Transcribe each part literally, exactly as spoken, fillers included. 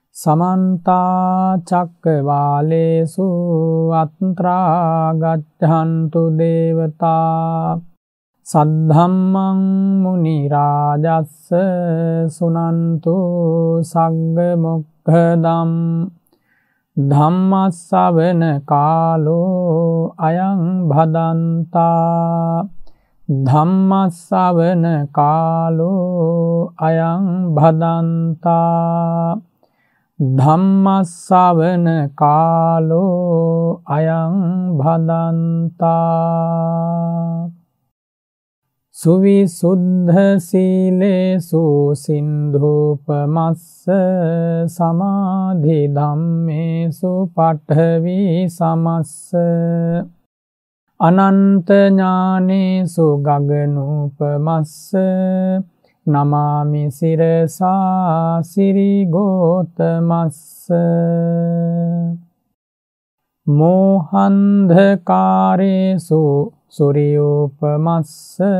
समन्ता चक्रवालेषु अत्रा गच्छन्तु देवता सद्धम्मं मुनिराजस्स सुनन्तु सग्गमुक्खदम् धम्मස්සවන कालो अयं भदन्ता धम्मස්සවන कालो अयं भदन्ता ධම්මස්සවන කාලෝ අයං භදන්තා සුවිසුද්ධ සීලේසු සින්ධූපමස්ස සමාධි ධම්මේසු පඨවි සමස්ස අනන්ත ඥානේසු ගගනූපමස්ස නමාමි සිරසා සිරිගෝතමස්ස මෝහන්ධකාරේසු සුරියෝපමස්ස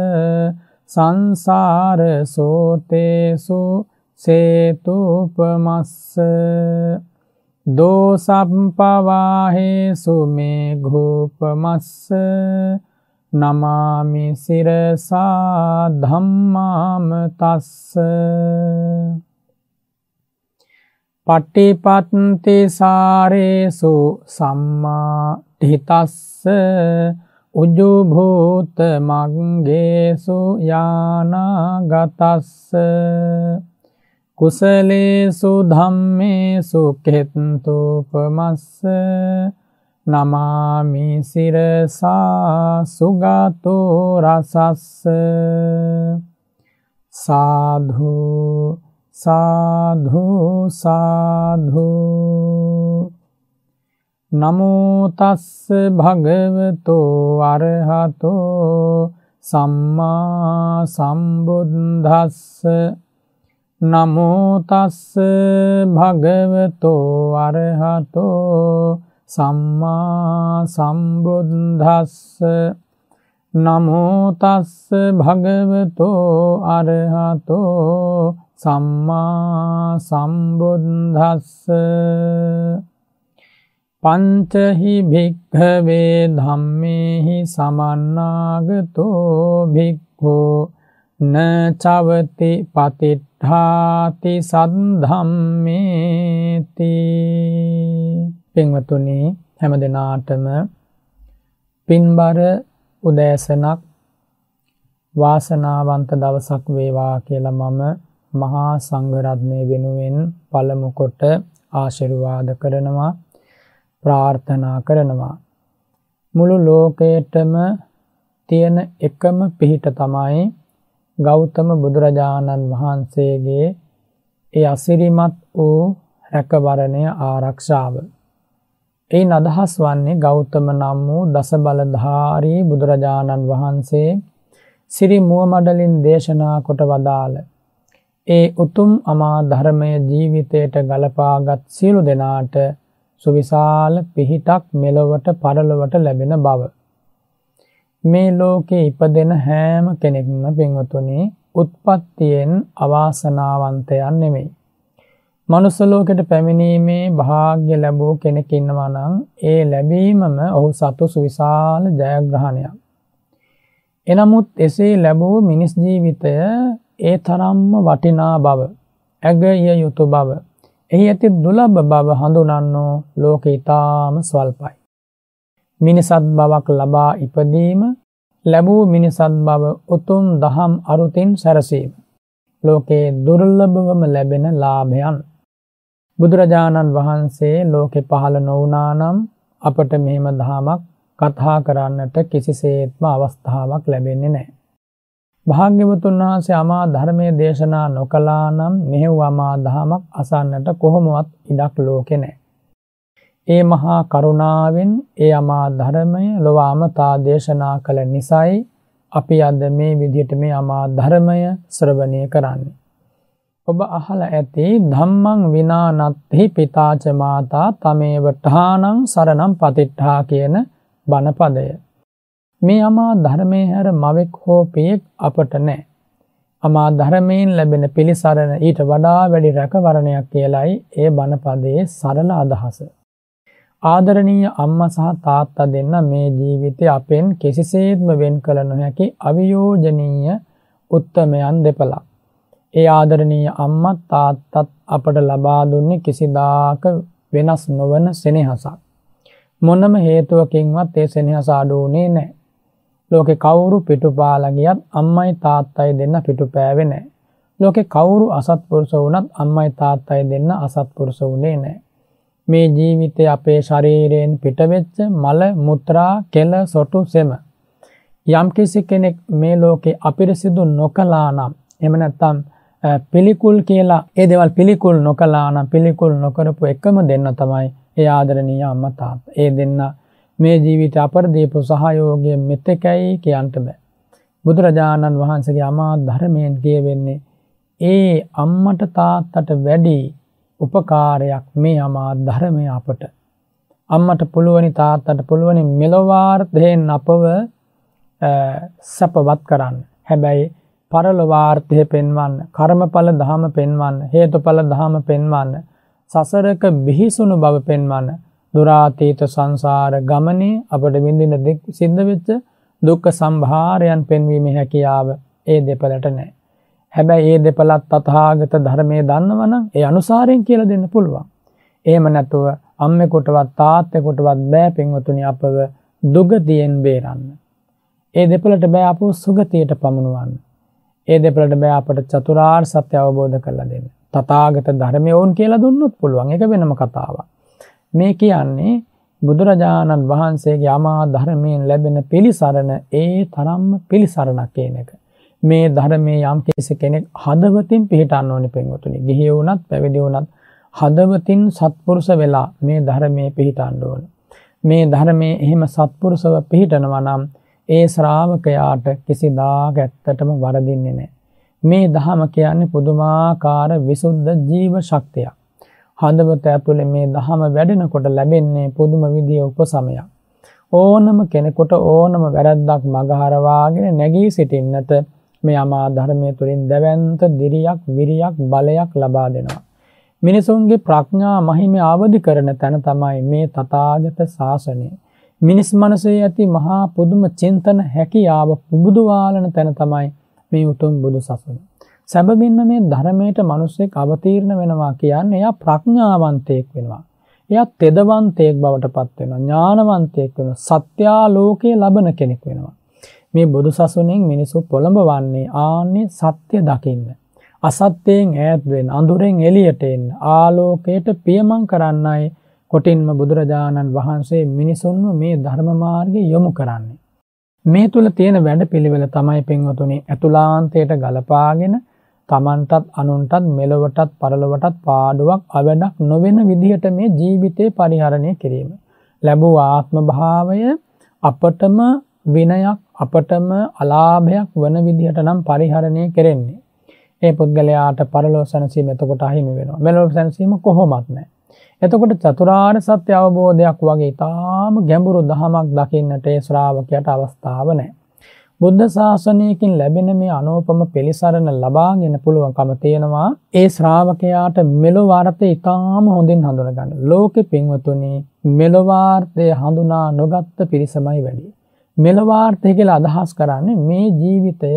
සංසාර සෝතේසු සේතුපමස්ස දෝසප්පවාහේසු මේඝෝපමස්ස නමාමි සිරසා ධම්මාමතස්ස පටිපත්ති සාරේසු සම්මා ඨිතස්ස උජුභූත මග්ගේසු යානාගතස්ස කුසලේසු ධම්මේසු කෙත්තුපමස්ස නමාමි සිරසා සුගතෝ රසස්ස සාධු සාධු සාධු නමෝ තස්ස භගවතෝ අරහතෝ සම්මා සම්බුද්දස්ස නමෝ තස්ස භගවතෝ අරහතෝ සම්මා සම්බුද්දස්ස නමෝ තස්ස භගවතෝ අරහතෝ සම්මා සම්බුද්දස්ස පංචහි භික්ඛවේ ධම්මේහි සමන්නාගතෝ භික්ඛෝ න චවති පතිට්ඨාති සද්ධම්මේති. පින්වතුනි, හැම දිනාටම පින්බර උදෑසනක් වාසනාවන්ත දවසක් වේවා කියලා මම මහා සංඝ රත්නය වෙනුවෙන් පළමු කොට ආශිර්වාද කරනවා, ප්‍රාර්ථනා කරනවා. මුළු ලෝකයටම තියෙන එකම පිහිට තමයි ගෞතම බුදුරජාණන් වහන්සේගේ ඒ අසිරිමත් වූ රැකවරණය ආරක්ෂාව. එයින් අදහස් වන්නේ ගෞතම නම් වූ දස බලධාරී බුදුරජාණන් වහන්සේ සිරි මුව මඩලින් දේශනා කොට වදාළ ඒ උතුම් අමා ධර්මය ජීවිතයට ගලපාගත් සියලු දෙනාට සුවිශාල පිහිටක් මෙලොවට පරලොවට ලැබෙන බව. මේ ලෝකේ ඉපදෙන හැම කෙනෙක්ම පින්වතුනි උත්පත්තියෙන් අවාසනාවන්තයන් නෙමෙයි. මනුස්ස ලෝකෙට පැමිණීමේ වාසනාව ලැබූ කෙනෙක් ඉන්නවා නම් ඒ ලැබීමම ඔහු සතු සුවිශාල ජයග්‍රහණයක්. එනමුත් එසේ ලැබූ මිනිස් ජීවිතය ඒ තරම්ම වටිනා බව, අගය යුතු බව, එහි ඇති දුලබ බව හඳුනන්නෝ ලෝකේ ඊටාම ස්වල්පයි. මිනිසත් බවක් ලබා ඉපදීම, ලැබූ මිනිසත් බව උතුම් දහම් අරුතින් සැරසීම ලෝකේ දුර්ලභවම ලැබෙන ලාභයන්. බුදුරජාණන් වහන්සේ ලෝකේ පහළ නොවුණා නම් අපට මෙහෙම දහමක් කතා කරන්නට කිසිසේත්ම අවස්ථාවක් ලැබෙන්නේ නැහැ. භාග්‍යවතුන් වහන්සේ අමා ධර්මයේ දේශනා නොකළා නම් මෙහෙව අමා දහමක් අසන්නට කොහොමවත් ඉඩක් ලෝකේ නැහැ. ඒ මහා කරුණාවෙන් ඒ අමා ධර්මය ලොව අමතා දේශනා කළ නිසායි අපි අද මේ විදිහට මේ අමා ධර්මය ශ්‍රවණය කරන්නේ. ඔබ අහලා ඇති ධම්මං විනා නත්ථි පිතාච මාතා තමේව ඨානං සරණං පතිට්ඨා කියන බණපදය. මේ අමා ධර්මයේ හැර මවෙක් හෝ පියෙක් අපට නැහැ. අමා ධර්මයෙන් ලැබෙන පිළිසරණ ඊට වඩා වැඩි රැකවරණයක් කියලායි ඒ බණපදයේ සරල අදහස. ආදරණීය අම්මා සහ තාත්තා දෙන්න මේ ජීවිතේ අපෙන් කිසිසේත්ම වෙන් කළ නොහැකි අවියෝජනීය උත්තමයන් දෙපළක්. ඒ ආදරණීය අම්මා තාත්තත් අපට ලබා දුන්නේ කිසිදාක වෙනස් නොවන සෙනෙහසක්. මොනම හේතුවකින්වත් ඒ සෙනෙහස අඩු වුණේ නැහැ. ලෝකේ කවුරු පිටුපාලා ගියත් අම්මයි තාත්තයි දෙන්න පිටුපෑවේ නැහැ. ලෝකේ කවුරු අසත්පුරුෂ වුණත් අම්මයි තාත්තයි දෙන්න අසත්පුරුෂ වුණේ නැහැ. මේ ජීවිතේ අපේ ශරීරයෙන් පිටවෙච්ච මල මුත්‍රා කෙල සොටු සෙම යම් කිසි කෙනෙක් මේ ලෝකේ අපිරිසිදු නොකළා නම් එහෙම නැත්නම් පිළිකුල් කියලා ඒ දේවල් පිළිකුල් නොකළා නම් පිළිකුල් නොකරපු එකම දෙන්න තමයි ඒ ආදරණීය අම්මා තාත්තා. ඒ දෙන්න මේ ජීවිතය අපට දීපු සහයෝගය මෙතෙකයි කියන්න බෑ. බුදුරජාණන් වහන්සේගේ අමා ධර්මයෙන් කියවෙන්නේ ඒ අම්මට තාත්තට වැඩි උපකාරයක් මේ අමා ධර්මය අපට. අම්මට පුළුවනි තාත්තට පුළුවනි මෙලොවාර්ථයෙන් අපව සපවත් කරන්න. හැබැයි පරලොවාර්ථය පෙන්වන්න, කර්මඵල දහම පෙන්වන්න, හේතුඵල දහම පෙන්වන්න, සසරක බිහිසුණු බව පෙන්වන්න, දුරාතීත සංසාර ගමනේ අපට විඳින දෙක් සිද්ධ වෙච්ච දුක්ඛ සම්භාරයන් පෙන්වීමේ හැකියාව ඒ දෙපළට නැහැ. හැබැයි ඒ දෙපළත් තථාගත ධර්මයේ දන්නවනම් ඒ අනුසාරයෙන් කියලා දෙන්න පුළුවන්. එහෙම නැතුව අම්මෙකුටවත් තාත්තෙකුටවත් බෑ පින්වතුනි අපව දුගතියෙන් බේරන්න. ඒ දෙපළට බෑ අපව සුගතියට පමුණවන්න. ඒ දෙපළට බෑ අපට චතුරාර්ය සත්‍ය අවබෝධ කරලා දෙන්න. තථාගත ධර්මය ඕන් කියලා දුන්නොත් පුළුවන්. ඒක වෙනම කතාවක්. මේ කියන්නේ බුදුරජාණන් වහන්සේගේ අමා ධර්මයෙන් ලැබෙන පිළිසරණ ඒ තරම්ම පිළිසරණක් කියන එක. මේ ධර්මයේ යම් කෙනෙක් හදවතින් පිළිටන්න ඕනේ පින්වතුනි. ගිහි වුණත් පැවිදි වුණත් හදවතින් සත්පුරුෂ වෙලා මේ ධර්මයේ පිළිටන්න ඕනේ. මේ ධර්මයේ එහෙම සත්පුරුෂව පිළිටනවා නම් ඒ ශ්‍රාවකයාට කිසිදාක ඇත්තටම වරදින්නේ නැහැ. මේ ධහම කියන්නේ පුදුමාකාර විසුද්ධ ජීව ශක්තියක්. හදවත ඇතුලේ මේ ධහම වැඩෙනකොට ලැබෙන්නේ පුදුම විදිය උපසමයක්. ඕනම කෙනෙකුට ඕනම වැරද්දක් මගහරවාගෙන නැගී සිටින්නට මේ අමා ධර්මයේ තුලින් දැවැන්ත දිරියක් විරියක් බලයක් ලබා දෙනවා. මිනිසුන්ගේ ප්‍රඥා මහිමය අවදි කරන තැන තමයි මේ තථාගත ශාසනය. මිනිස් මනසේ ඇති මහා පුදුම චින්තන හැකියාව පුබුදුවාලන තැන තමයි මේ උතුම් බුදු සසුන. සැබවින්ම මේ ධර්මයට මිනිසෙක් අවතීර්ණ වෙනවා කියන්නේ එයා ප්‍රඥාවන්තයෙක් වෙනවා. එයා තෙදවන්තයෙක් බවට පත් වෙනවා. ඥානවන්තයෙක් වෙනවා. සත්‍යාලෝකයේ ලබන කෙනෙක් වෙනවා. මේ බුදු සසුනෙන් මිනිසු පොළඹවන්නේ ආන්නේ සත්‍ය දකින්න. අසත්‍යයෙන් ඈත් වෙන්න, අඳුරෙන් එළියට එන්න, ආලෝකයට පියමන් කරන්නයි කොටින්ම බුදුරජාණන් වහන්සේ මිනිසුන්ව මේ ධර්ම මාර්ගයේ යොමු කරන්නේ. මේ තුල තියෙන වැඩපිළිවෙල තමයි පින්වතුනි අතුලාන්තයට ගලපාගෙන තමන්ටත් අනුන්ටත් මෙලොවටත් පරලොවටත් පාඩුවක් අවඩක් නොවන විදිහට මේ ජීවිතේ පරිහරණය කිරීම. ලැබූ ආත්ම භාවය අපටම විනයක් අපටම අලාභයක් වන විදිහට නම් පරිහරණය කෙරෙන්නේ. ඒ පුද්ගලයාට පරලොව සැනසීම එතකොට අහිමි වෙනවා. මෙලොව සැනසීම කොහොමත් නැහැ. එතකොට චතුරාර්ය සත්‍ය අවබෝධයක් වගේ ඊටාම ගැඹුරු දහමක් දකින්නට ඒ ශ්‍රාවකයාට අවස්ථාව නැහැ. බුද්ධ ශාසනයකින් ලැබෙන මේ අනෝපම පිළිසරණ ලබාගෙන පුළුවන්කම තියෙනවා ඒ ශ්‍රාවකයාට මෙලොවාර්ථය ඊටාම හොඳින් හඳුනා ගන්න. ලෝකෙ පින්වතුනි මෙලොවාර්ථය හඳුනා නොගත්ත පිරිසමයි වැඩි. මෙලොවාර්ථය කියලා අදහස් කරන්නේ මේ ජීවිතය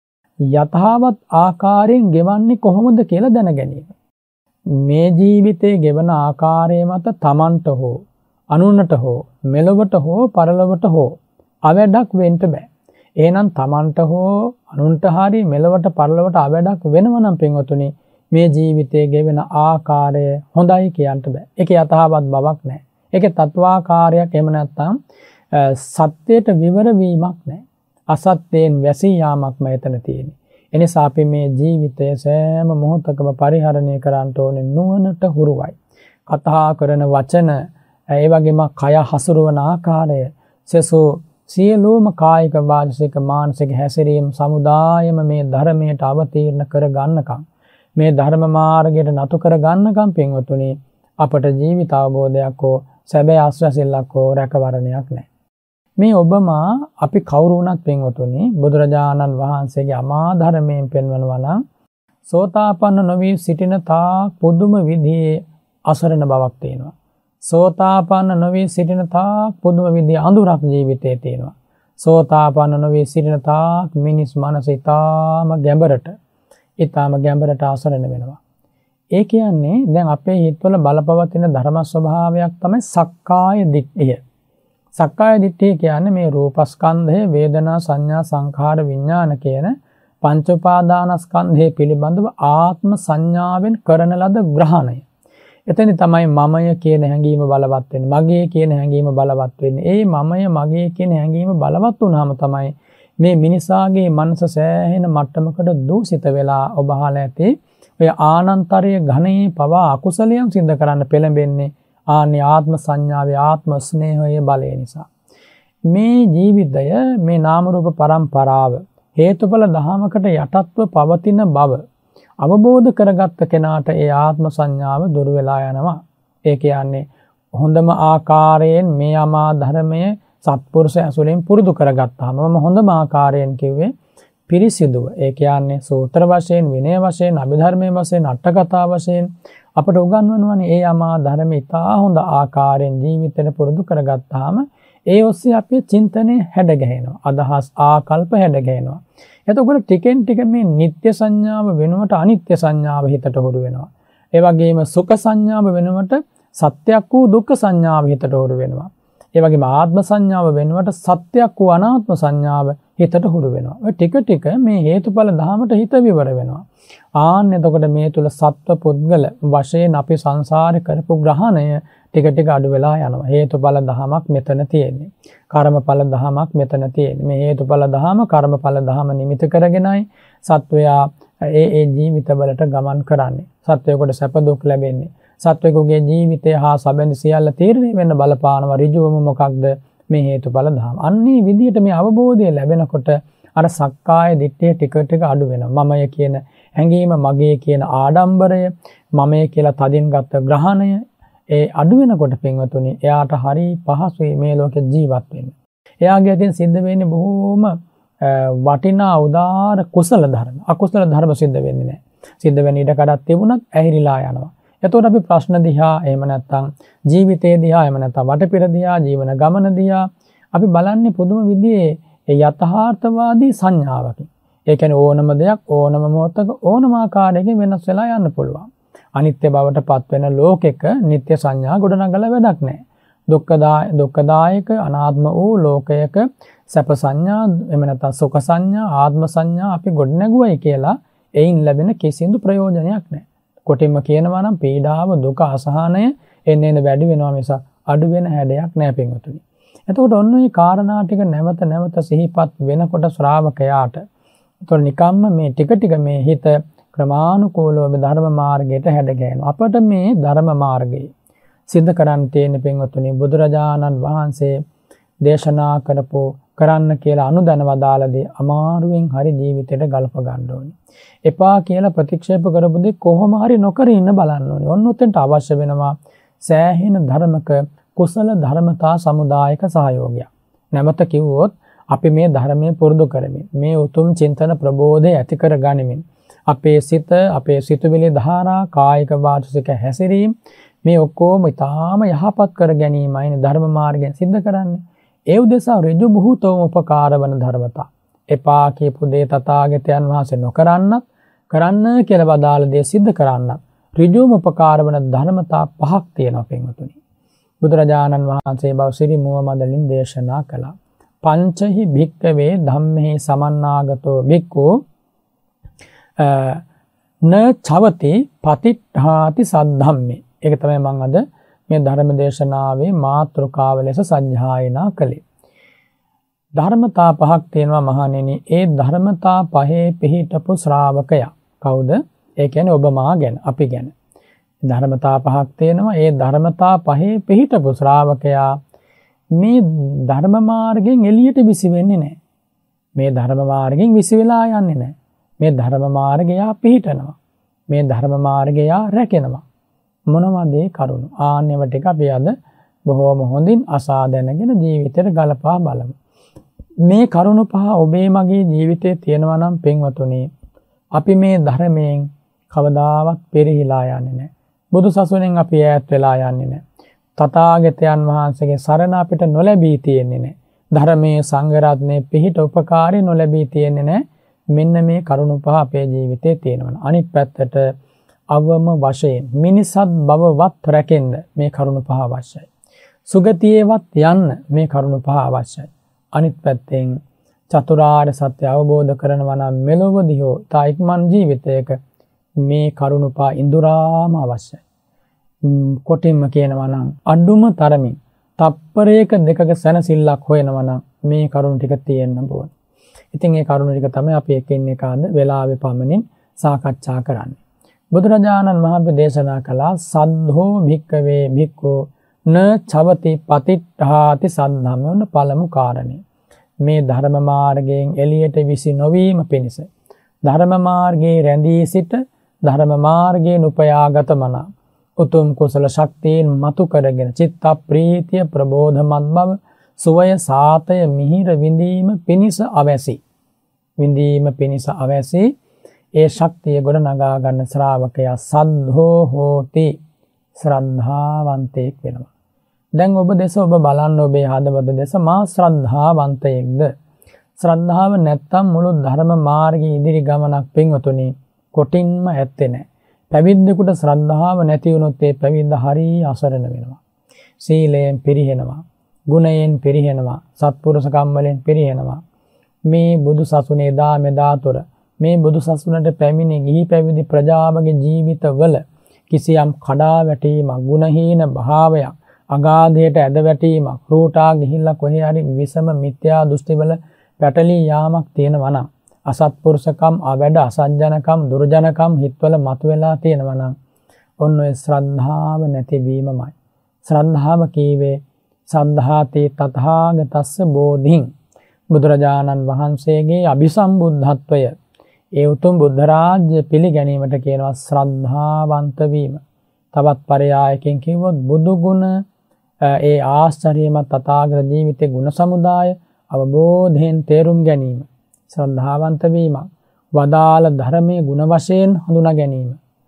යථාවත් ආකාරයෙන් ගෙවන්නේ කොහොමද කියලා දැන ගැනීම. මේ ජීවිතයේ ගෙවන ආකාරය මත තමන්ට හෝ අනුන්ට හෝ මෙලොවට හෝ පරලොවට හෝ අවැඩක් වෙන්න බෑ. එහෙනම් තමන්ට හෝ අනුන්ට හරි මෙලොවට පරලොවට අවැඩක් වෙනව නම් පින්වතුනි මේ ජීවිතයේ ගෙවෙන ආකාරය හොඳයි කියන්න බෑ. ඒකේ යථාවත් බවක් නැහැ. ඒකේ තත්වාකාරයක් එහෙම නැත්නම් සත්‍යයට විවර වීමක් නැහැ. අසත්‍යයෙන් වැසී යාමක්ම එතන තියෙන්නේ. එනිසා අපි මේ ජීවිතය සෑම මොහොතකම පරිහරණය කරන්න ඕනේ නුවණට හුරුවයි. කතා කරන වචන, ඒ වගේම කය හසුරවන ආකාරය, සසෝ සියලුම කායික වාචික මානසික හැසිරීම සමුදායම මේ ධර්මයට අවතීර්ණ කර ගන්නකම්, මේ ධර්ම මාර්ගයට නතු කර ගන්නකම් පින්වතුනි අපට ජීවිත අවබෝධයක් හෝ සැබෑ ආශ්‍රයසිල්ලක් හෝ රැකවරණයක් නැහැ. මේ ඔබමා අපි කවුරු වුණත් පින්වතුනි බුදුරජාණන් වහන්සේගේ අමා ධර්මයෙන් පෙන්වනවා නම් සෝතාපන්න නොවි සිටින තාක් පුදුම විදිහේ අසරණ බවක් තියෙනවා. සෝතාපන්න නොවි සිටින තාක් පුදුම විදිහේ අඳුරක් ජීවිතේ තියෙනවා. සෝතාපන්න නොවි සිටින තාක් මිනිස් මනස ඊටාම ගැඹරට ඊටාම ගැඹරට අසරණ වෙනවා. ඒ කියන්නේ දැන් අපේ හිතවල බලපවතින ධර්ම ස්වභාවයක් තමයි සක්කාය දිට්ඨිය. සක්කාය දිට්ඨිය කියන්නේ මේ රූපස්කන්ධය, වේදනා, සංඥා, සංඛාර, විඥාන කියන පංච උපාදානස්කන්ධය පිළිබඳව ආත්ම සංඥාවෙන් කරන ලද ග්‍රහණය. එතන තමයි මමය කියන හැඟීම බලවත් වෙන්නේ. මගේ කියන හැඟීම බලවත් වෙන්නේ. ඒ මමය මගේ කියන හැඟීම බලවත් වුණාම තමයි මේ මිනිසාගේ මනස සෑහෙන මට්ටමකට දූෂිත වෙලා ඔබ අහලා ඇති ඔය ආනන්තරීය ඝණයේ පවා අකුසලයන් සිද්ධ කරන්න පෙළඹෙන්නේ ආනි ආත්ම සංඥාවේ ආත්ම ස්නේහයේ බලය නිසා. මේ ජීවිතය මේ නාම රූප පරම්පරාව හේතුඵල දහමකට යටත්ව පවතින බව අවබෝධ කරගත්ත කෙනාට ඒ ආත්ම සංඥාව දුර වෙලා යනවා. ඒ කියන්නේ හොඳම ආකාරයෙන් මේ අමා ධර්මයේ සත්පුරුෂ ඇසුරෙන් පුරුදු කරගත්තාම මම හොඳම ආකාරයෙන් කිව්වේ පිරිසිදුව. ඒ කියන්නේ සූත්‍ර වශයෙන්, විනය වශයෙන්, අභිධර්මයේ වශයෙන්, අට කතා වශයෙන් අපට උගන්වනවානේ ඒ අමා ධර්ම ඉතා හොඳ ආකාරයෙන් ජීවිතේට පුරුදු කරගත්තාම ඒ ඔස්සේ අපේ චින්තනය හැඩ ගැහෙනවා. අදහස් ආකල්ප හැඩ ගැහෙනවා. එතකොට ටිකෙන් ටික මේ නিত্য සංඥාව වෙනුවට අනිත්‍ය සංඥාව හිතට හුරු වෙනවා. ඒ වගේම සුඛ සංඥාව වෙනුවට සත්‍යක් වූ දුක්ඛ සංඥාව හිතට හුරු වෙනවා. ඒ වගේම ආත්ම සංඥාව වෙනුවට සත්‍යක් වූ අනාත්ම සංඥාව හිතට හුරු වෙනවා. ඔය ටික ටික මේ හේතුඵල ධහමට හිත විවර වෙනවා. ආන්න එතකොට මේ තුල සත්ව පුද්ගල වශයෙන් අපි සංසාරේ කරපු ග්‍රහණය ටික ටික අඩු වෙලා යනවා. හේතුඵල ධහමක් මෙතන තියෙන්නේ. කර්මඵල ධහමක් මෙතන තියෙන්නේ. මේ හේතුඵල ධහම කර්මඵල ධහම නිමිති කරගෙනයි සත්වයා ඒ ඒ ජීවිතවලට ගමන් කරන්නේ. සත්වයෙකුට සැප දුක් ලැබෙන්නේ. සත්වෙකුගේ ජීවිතය හා සැබඳ සියල්ල තීරණය වෙන්න බලපානවා. ඍජුවම මොකක්ද? මේ හේතුඵල ධහම. අන්නේ විදිහට මේ අවබෝධය ලැබෙනකොට අර සක්කාය දිට්ඨිය ටික ටික අඩු වෙනවා. මමය කියන හැඟීම, මගේ කියන ආඩම්බරය, මමය කියලා තදින් ගත්ත ග්‍රහණය ඒ අඩු වෙනකොට පින්වතුනි එයාට හරි පහසුයි මේ ලෝකේ ජීවත් වෙන්න. එයාගේ අතින් සිද්ධ වෙන්නේ බොහොම වටිනා උදාාර කුසල ධර්ම. අකුසල ධර්ම සිද්ධ වෙන්නේ නැහැ. සිද්ධ වෙන ඉඩ කඩක් තිබුණත් ඇහිරිලා යනවා. එතකොට අපි ප්‍රශ්න දිහා එහෙම නැත්නම් ජීවිතේ දිහා එහෙම නැත්නම් වටපිට දිහා ජීවන ගමන දිහා අපි බලන්නේ පුදුම විදිහේ යථාර්ථවාදී සංඥාවකින්. ඒ කියන්නේ ඕනම දෙයක් ඕනම මොහොතක ඕනම ආකාරයකින් වෙනස් වෙලා යන්න පුළුවන්. අනිත්‍ය බවට පත් වෙන ලෝකෙක නිත්‍ය සංඥා ගොඩනගලා වැඩක් නැහැ. දුක්ඛදාය දුක්ඛදායක අනාත්ම වූ ලෝකයක සැප සංඥා එහෙම නැත්නම් සුඛ සංඥා ආත්ම සංඥා අපි ගොඩනගුවයි කියලා එයින් ලැබෙන කිසිදු ප්‍රයෝජනයක් නැහැ. කොටින්ම කියනවා නම් පීඩාව දුක අසහනය එන්න එන්න වැඩි වෙනවා මිස අඩු වෙන හැඩයක් නැහැ පින්වතුනි. එතකොට ඔන්න ඔය කාරණා ටික නැවත නැවත සිහිපත් වෙනකොට ශ්‍රාවකයාට එතකොට නිකම්ම මේ ටික ටික මේ හිත ක්‍රමානුකූලව ධර්ම මාර්ගයට හැඩ ගැහෙනවා. අපට මේ ධර්ම මාර්ගය සිද්ධ කරන්න තියෙන පින්වතුනි බුදුරජාණන් වහන්සේ දේශනා කරපු කරන්න කියලා අනුදැන වදාළදී අමාරුවෙන් හරි ජීවිතයට ගලප ගන්න ඕනේ. එපා කියලා ප්‍රතික්ෂේප කරපු දේ කොහොම හරි නොකර ඉන්න බලන්න ඕනේ. ඔන්න උතෙන්ට අවශ්‍ය වෙනවා සෑහෙන ධර්මක කුසල ධර්මතා සමුදායක සහයෝගයක්. නැවත කිව්වොත් අපි මේ ධර්මයේ පුරුදු කරමින් මේ උතුම් චින්තන ප්‍රබෝධය ඇති කර ගනිමින් අපේ සිත අපේ සිතුවිලි ධාරා කායික වාචික හැසිරීම මේ ඔක්කොම ඊටාම යහපත් කර ගැනීමයි ධර්ම මාර්ගයෙන් සිද්ධ කරන්නේ. ඒ උදෙසා ඍජු බුහතෝම උපකාර වන ධර්මතා. එපා කියපු දේ තථාගතයන් වහන්සේ නොකරන්නත් කරන්න කියලා වදාළ දේ සිද්ධ කරන්නත් ඍජුම උපකාර වන ධර්මතා පහක් තියෙනවා පින්වතුනි. බුදුරජාණන් වහන්සේ බව සිරි මුව මදලින් දේශනා කළා. පංචහි භික්කවේ ධම්මෙහි සමන්නාගතෝ භික්ඛු න චවති පතිට්ඨාති සද්ධම්මේ. ඒක තමයි මම අද මේ ධර්ම දේශනාවේ මාතෘකාව ලෙස සජ්ජායනා කළේ. ධර්මතා පහක් තියෙනවා මහණෙනි. ඒ ධර්මතා පහේ පිහිටපු ශ්‍රාවකයා කවුද? ඒ කියන්නේ ඔබ මා ගැන, අපි ගැන. ධර්මතා පහක් තියෙනවා. ඒ ධර්මතා පහේ පිහිටපු ශ්‍රාවකයා මේ ධර්ම මාර්ගයෙන් එළියට විසි වෙන්නේ නැහැ. මේ ධර්ම මාර්ගයෙන් විසි වෙලා යන්නේ නැහැ. මේ ධර්ම මාර්ගය පිහිටනවා. මේ ධර්ම මාර්ගය රැකෙනවා. මොනවද ඒ කරුණු? ආන්නේව ටික අපි අද බොහෝම හොඳින් අසා දැනගෙන ජීවිතයට ගලපා බලමු. මේ කරුණු පහ ඔබේ මගේ ජීවිතයේ තියෙනවා නම් පින්වතුනි, අපි මේ ධර්මයෙන් කවදාවත් පෙරහිලා යන්නේ නැහැ. බුදු සසුනෙන් අපි ඈත් වෙලා යන්නේ නැහැ. තථාගතයන් වහන්සේගේ සරණ අපිට නොලැබී තියෙන්නේ නැහැ. ධර්මයේ සංඝ රත්නයේ පිහිට උපකාරය නොලැබී තියෙන්නේ නැහැ. මෙන්න මේ කරුණු පහ අපේ ජීවිතේ තියෙනවා. අනිත් පැත්තට අවම වශයෙන් මිනිසත් බවවත් රැකෙන්න මේ කරුණු පහ අවශ්‍යයි. සුගතියේවත් යන්න මේ කරුණු පහ අවශ්‍යයි. අනිත් පැත්තෙන් චතුරාර්ය සත්‍ය අවබෝධ කරනවා නම් මෙලොවදී හෝ තා ඉක්මන් ජීවිතයක මේ කරුණු පහ ඉඳුරාම අවශ්‍යයි. කොටින්ම කියනවා නම් අඩුම තරමින් තප්පරයක දෙකක සැනසෙල්ලක් හොයනවා නම් මේ කරුණු ටික තියෙන්න ඕන. ඉතින් ඒ කරුණු ටික තමයි අපි එකින් එක අද වෙලාවේ පමණින් සාකච්ඡා කරන්නේ. බුදුරජාණන් වහන්සේ දේශනා කළා සද්ධෝ භික්කවේ භික්ඛෝ න චවති පතිට්ඨාති සද්ධම්මන පළමු කාරණේ. මේ ධර්ම මාර්ගයෙන් එළියට විසි නොවීම පිණිස ධර්ම මාර්ගයේ රැඳී සිට ධර්ම මාර්ගයෙන් උපයාගත මන උතුම් කුසල ශක්තියෙන් මතු කරගෙන චිත්ත ප්‍රීතිය ප්‍රබෝධමත් බව සුවය සාතය මිහිර විඳීම පිණිස අවැසි. විඳීම පිණිස අවැසි ඒ ශක්තිය ගොඩ නගා ගන්න ශ්‍රාවකයා සද්ධෝ හෝති, ශ්‍රද්ධාවන්තයෙක් වෙනවා. දැන් ඔබ දෙස ඔබ බලන්න, ඔබේ හදවත දෙස මා ශ්‍රද්ධාවන්තයෙක්ද? ශ්‍රද්ධාව නැත්තම් මුළු ධර්ම මාර්ගයේ ඉදිරි ගමනක් පින්වතුනි කොටින්ම ඇත්තේ නැහැ. පැවිද්දෙකුට ශ්‍රද්ධාව නැති වුණොත් ඒ පැවිද්ද හරිය අසරණ වෙනවා. සීලයෙන් පිරිහෙනවා, ගුණයෙන් පිරිහෙනවා, සත්පුරුෂකම් වලින් පිරිහෙනවා. මේ බුදු සසුනේ දා මෙදාතොර මේ බුදු සසුනට පැමිණි ගිහි පැවිදි ප්‍රජාවගේ ජීවිතවල කිසියම් කඩා වැටීමක්, ගුණහීන භාවයක්, අගාධයට ඇද වැටීමක්, රූටා ගිහිල්ලා කොහේ හරි විසම මිත්‍යා දෘෂ්ටිවල පැටලී යාමක් තියෙනවා නම්, අසත්පුරුෂකම්, අවැඩ, අසජ්ජනකම්, දුර්ජනකම් හිතවල මතුවලා තියෙනවා නම් ඔන්න ඔය ශ්‍රද්ධාව නැතිවීමමයි. ශ්‍රද්ධාව කීවේ සද්ධාතේ තථාගතස්ස බෝධින්, බුදුරජාණන් වහන්සේගේ අභිසම්බුද්ධත්වය, ඒ උතුම් බුද්ධ රාජ්‍ය පිළිගැනීමට කියනවා ශ්‍රද්ධාවන්ත වීම. තවත් පරයායකින් කිව්වොත් බුදු ගුණ, ඒ ආශ්චර්යමත් තථාගත ජීවිතේ ගුණ සමුදාය අවබෝධයෙන් තේරුම් ගැනීම ශ්‍රද්ධාවන්ත වීම. වදාළ ධර්මයේ ගුණ වශයෙන් හඳුනා ගැනීම,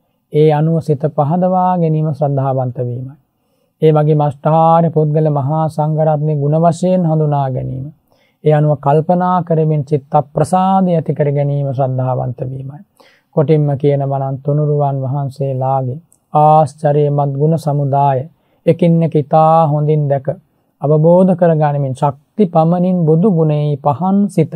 ඒ අනුව සිත පහදවා ගැනීම ශ්‍රද්ධාවන්ත වීමයි. ඒ වගේම අෂ්ටාර්ය පුද්ගල මහා සංඝ රත්නයේ ගුණ වශයෙන් හඳුනා ගැනීම, ඒ අනුව කල්පනා කරමින් චිත්ත ප්‍රසාදය ඇති කර ගැනීම ශ්‍රද්ධාවන්ත වීමයි. කොටින්ම කියනවා නම් තුනුරුවන් වහන්සේලාගේ ආශ්චර්යමත් ගුණ සමුදාය එකින් එක ඉතා හොඳින් දැක අවබෝධ කර ගැනීමෙන් ශක්ති පමණින් බුදු ගුණේ පහන් සිත,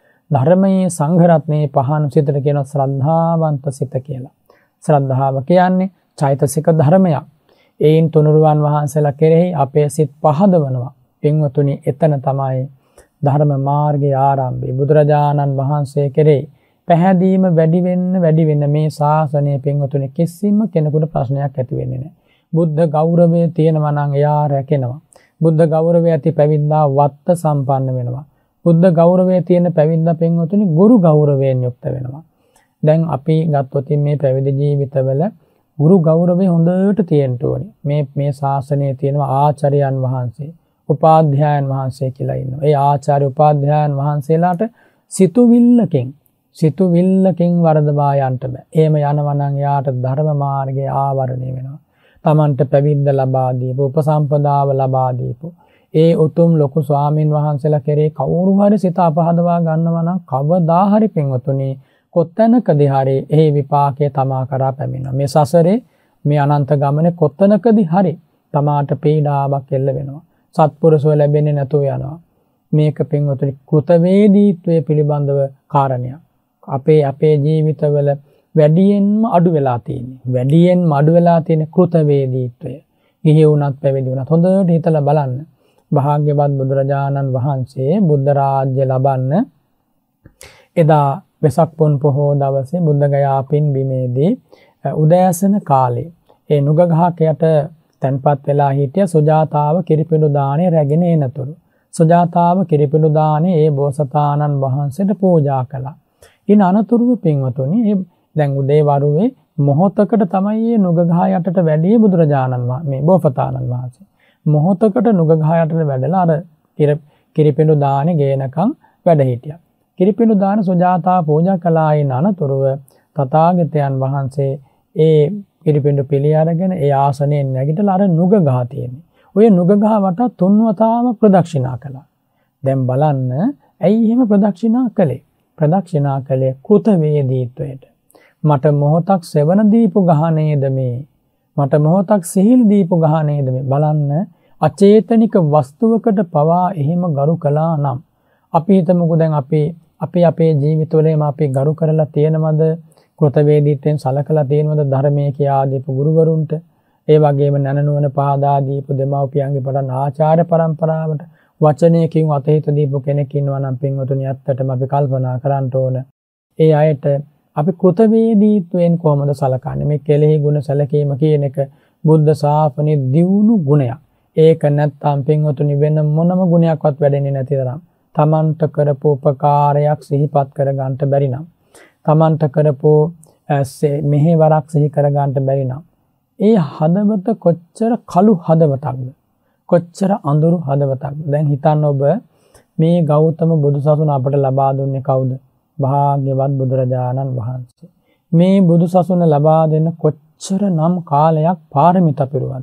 ධර්මයේ සංඝ රත්නයේ පහන් සිතට කියන ශ්‍රද්ධාවන්ත සිත කියලා. ශ්‍රද්ධාව කියන්නේ චෛතසික ධර්මයක්. ඒයින් තුනුරුවන් වහන්සේලා කෙරෙහි අපේ සිත් පහදවනවා. පින්වතුනි, එතන තමයි ධර්ම මාර්ගයේ ආරම්භය. බුදුරජාණන් වහන්සේ කෙරෙහි පැහැදීම වැඩි වෙන්න වැඩි වෙන්න මේ ශාසනය පින්වතුනි කිසිම කෙනෙකුට ප්‍රශ්නයක් ඇති වෙන්නේ නැහැ. බුද්ධ ගෞරවය තියෙනවා නම් එයා රැකෙනවා. බුද්ධ ගෞරවය ඇති පැවිද්දා වත්ත සම්පන්න වෙනවා. බුද්ධ ගෞරවයේ තියෙන පැවිද්දා පින්වතුනි ගුරු ගෞරවයෙන් යුක්ත වෙනවා. දැන් අපි ගත්තොත් මේ පැවිදි ජීවිතවල ගුරු ගෞරවය හොඳට තියෙන්න ඕනේ. මේ මේ ශාසනයේ තියෙනවා ආචාර්යයන් වහන්සේ, උපාධ්‍යායන් වහන්සේ කියලා ඉන්නවා. ඒ ආචාර්ය උපාධ්‍යායන් වහන්සේලාට සිතුවිල්ලකින් සිතුවිල්ලකින් වරදවා යන්න බෑ. එහෙම යනවා නම් යාට ධර්ම මාර්ගයේ ආවරණය වෙනවා. තමන්ට පැවිද්ද ලබා දීපු, උපසම්පදාව ලබා දීපු ඒ උතුම් ලොකු ස්වාමින් වහන්සේලා කෙරේ කවුරු හරි සිත අපහදවා ගන්නවා නම් කවදා හරි පින්වතුනි කොතැනකදී හරි ඒ විපාකයේ තමා කරා පැමිණෙනවා. මේ සසරේ මේ අනන්ත ගමනේ කොතැනකදී හරි තමාට පීඩාවක් එල්ල වෙනවා. සත්පුරුෂව ලැබෙන්නේ නැතුව යනවා. මේක පින්වතුනි කෘතවේදීත්වයේ පිළිබඳව කාරණයක්. අපේ අපේ ජීවිතවල වැඩියෙන්ම අඩු වෙලා තියෙන්නේ. වැඩියෙන්ම අඩු වෙලා තියෙන කෘතවේදීත්වය. ගිහි වුණත් පැවිදි වුණත් හොඳට හිතලා බලන්න. භාග්‍යවත් බුදුරජාණන් වහන්සේ බුද්ධ රාජ්‍ය ලබන්න එදා වෙසක් පොන් පොහෝ දවසේ බුද්ධ ගයා පින්බිමේදී උදෑසන කාලේ ඒ නුග ගහක යට තැන්පත් වෙලා හිටිය සුජාතාව කිරිපිඩු දාණය රැගෙන එනතුරු සුජාතාව කිරිපිඩු දාණය ඒ බෝසතාණන් වහන්සේට පූජා කළා. ඉන් අනතුරුව පින්වතුනි දැන් උදේ වරුවේ මොහොතකට තමයි මේ නුග ගහ යටට වැඩි බුදුරජාණන් වහන්සේ මේ බෝසතාණන් වහන්සේ මොහොතකට නුග ගහ යටට වැඩලා අර කිරිපිඬු දානේ ගේනකම් වැඩ හිටියා. කිරිපිඬු දාන සුජාතා පූජා කළායින් අනතුරුව තථාගතයන් වහන්සේ ඒ කිරිපිඬු පිළි අරගෙන ඒ ආසනයෙන් නැගිටලා අර නුග ගහ තියෙන්නේ. ඔය නුග ගහ වටා තුන්වතාව ප්‍රදක්ෂිනා කළා. දැන් බලන්න ඇයි එහෙම ප්‍රදක්ෂිනා කළේ? ප්‍රදක්ෂිනා කළේ කෘතවේදීත්වයට. මට මොහොතක් සෙවන දීපු ගහ නේද මේ? මට මොහොතක් සිහිල් දීපු ගහ නේද මේ? බලන්න අචේතනික වස්තුවකට පවා එහෙම ගරු කළා නම් අපි හිතමුකෝ දැන් අපි අපි අපේ ජීවිතවලම අපි ගරු කරලා තියෙනවද? කෘතවේදීත්වයෙන් සලකලා තියෙනවද ධර්මයේ කියා දීපු ගුරුවරුන්ට? ඒ වගේම නැනනුවන පහදා දීපු දෙමව්පියන්ගේ පටන් ආචාර්ය પરම්පරාවට වචනයකින් අතහිත දීපු කෙනෙක් ඉන්නවා නම් පින්වතුනි ඇත්තටම අපි කල්පනා කරන්න ඕන. ඒ අයට අපි කෘතවේදීත්වයෙන් කොහොමද සලකන්නේ? මේ කෙලෙහි ගුණ සැලකීම කියන එක බුද්ධ ශාසනයේ දියුණු ගුණයක්. ඒක නැත්තම් පින්වතුනි වෙන මොනම ගුණයක්වත් වැඩෙන්නේ නැති තරම් තමන්ට කරපු උපකාරයක් සිහිපත් කර ගන්නට බැරි නම් තමන්ට කරපු මෙහෙවරක් සිහි කර ගන්නට බැරි නම් ඒ හදවත කොච්චර කළු හදවතක්ද? කොච්චර අඳුරු හදවතක්ද? දැන් හිතන්න ඔබ මේ ගෞතම බුදුසසුන අපට ලබා දුන්නේ කවුද? භාග්‍යවත් බුදුරජාණන් වහන්සේ. මේ බුදුසසුන ලබා දෙන්න කොච්චර නම් කාලයක් පාරමිතා පිරුවද?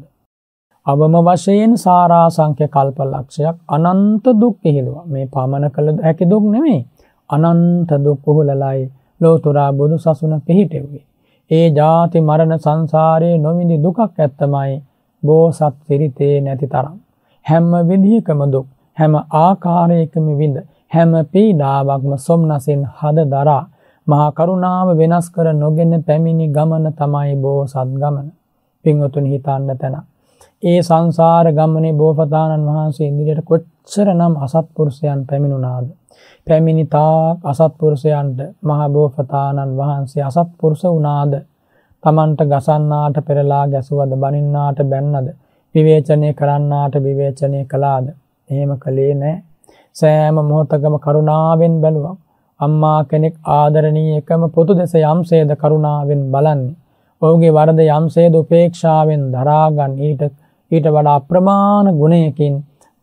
අවම වශයෙන් සාරාංශක කල්පලක්ෂයක් අනන්ත දුක් පිළිලුවා. මේ පමන කළ හැකි දුක් නෙමෙයි. අනන්ත දුක් උහුලලයි ලෝතුරා බුදුසසුන පිහිටෙව්වේ. ඒ ජාති මරණ සංසාරයේ නොවිඳි දුකක් ඇත්තමයි බෝසත් පිරිතේ නැති තරම්. හැම විදිහකම දුක්, හැම ආකාරයකම විඳ, හැම පීඩාවක්ම සොම්නසින් හද දරා මහා කරුණාව වෙනස් කර නොගෙන පැමිණි ගමන තමයි බෝසත් ගමන. පින්වතුනි හිතන්න තැන. ඒ සංසාර ගමනේ බෝසතාණන් වහන්සේ ඉදිරියට කොච්චරනම් අසත්පුරුෂයන් පැමිණුණාද? පැමිණි තාක් අසත්පුරුෂයන්ට මහා බෝසතාණන් වහන්සේ අසත්පුරුෂ වුණාද? තමන්ට ගසන්නාට පෙරලා ගැසුවද? බනින්නාට බැන්නද? විවේචනය කරන්නාට විවේචනය කළාද? එහෙම කළේ නැහැ. සෑම මොහොතකම කරුණාවෙන් බැලුවා. අම්මා කෙනෙක් ආදරණීය එකම පුතු දෙස යම්සේද කරුණාවෙන් බලන්නේ. ඔහුගේ වරද යම්සේද උපේක්ෂාවෙන් දරාගන්න ඊට ඊට වඩා අප්‍රමාණ ගුණයකින්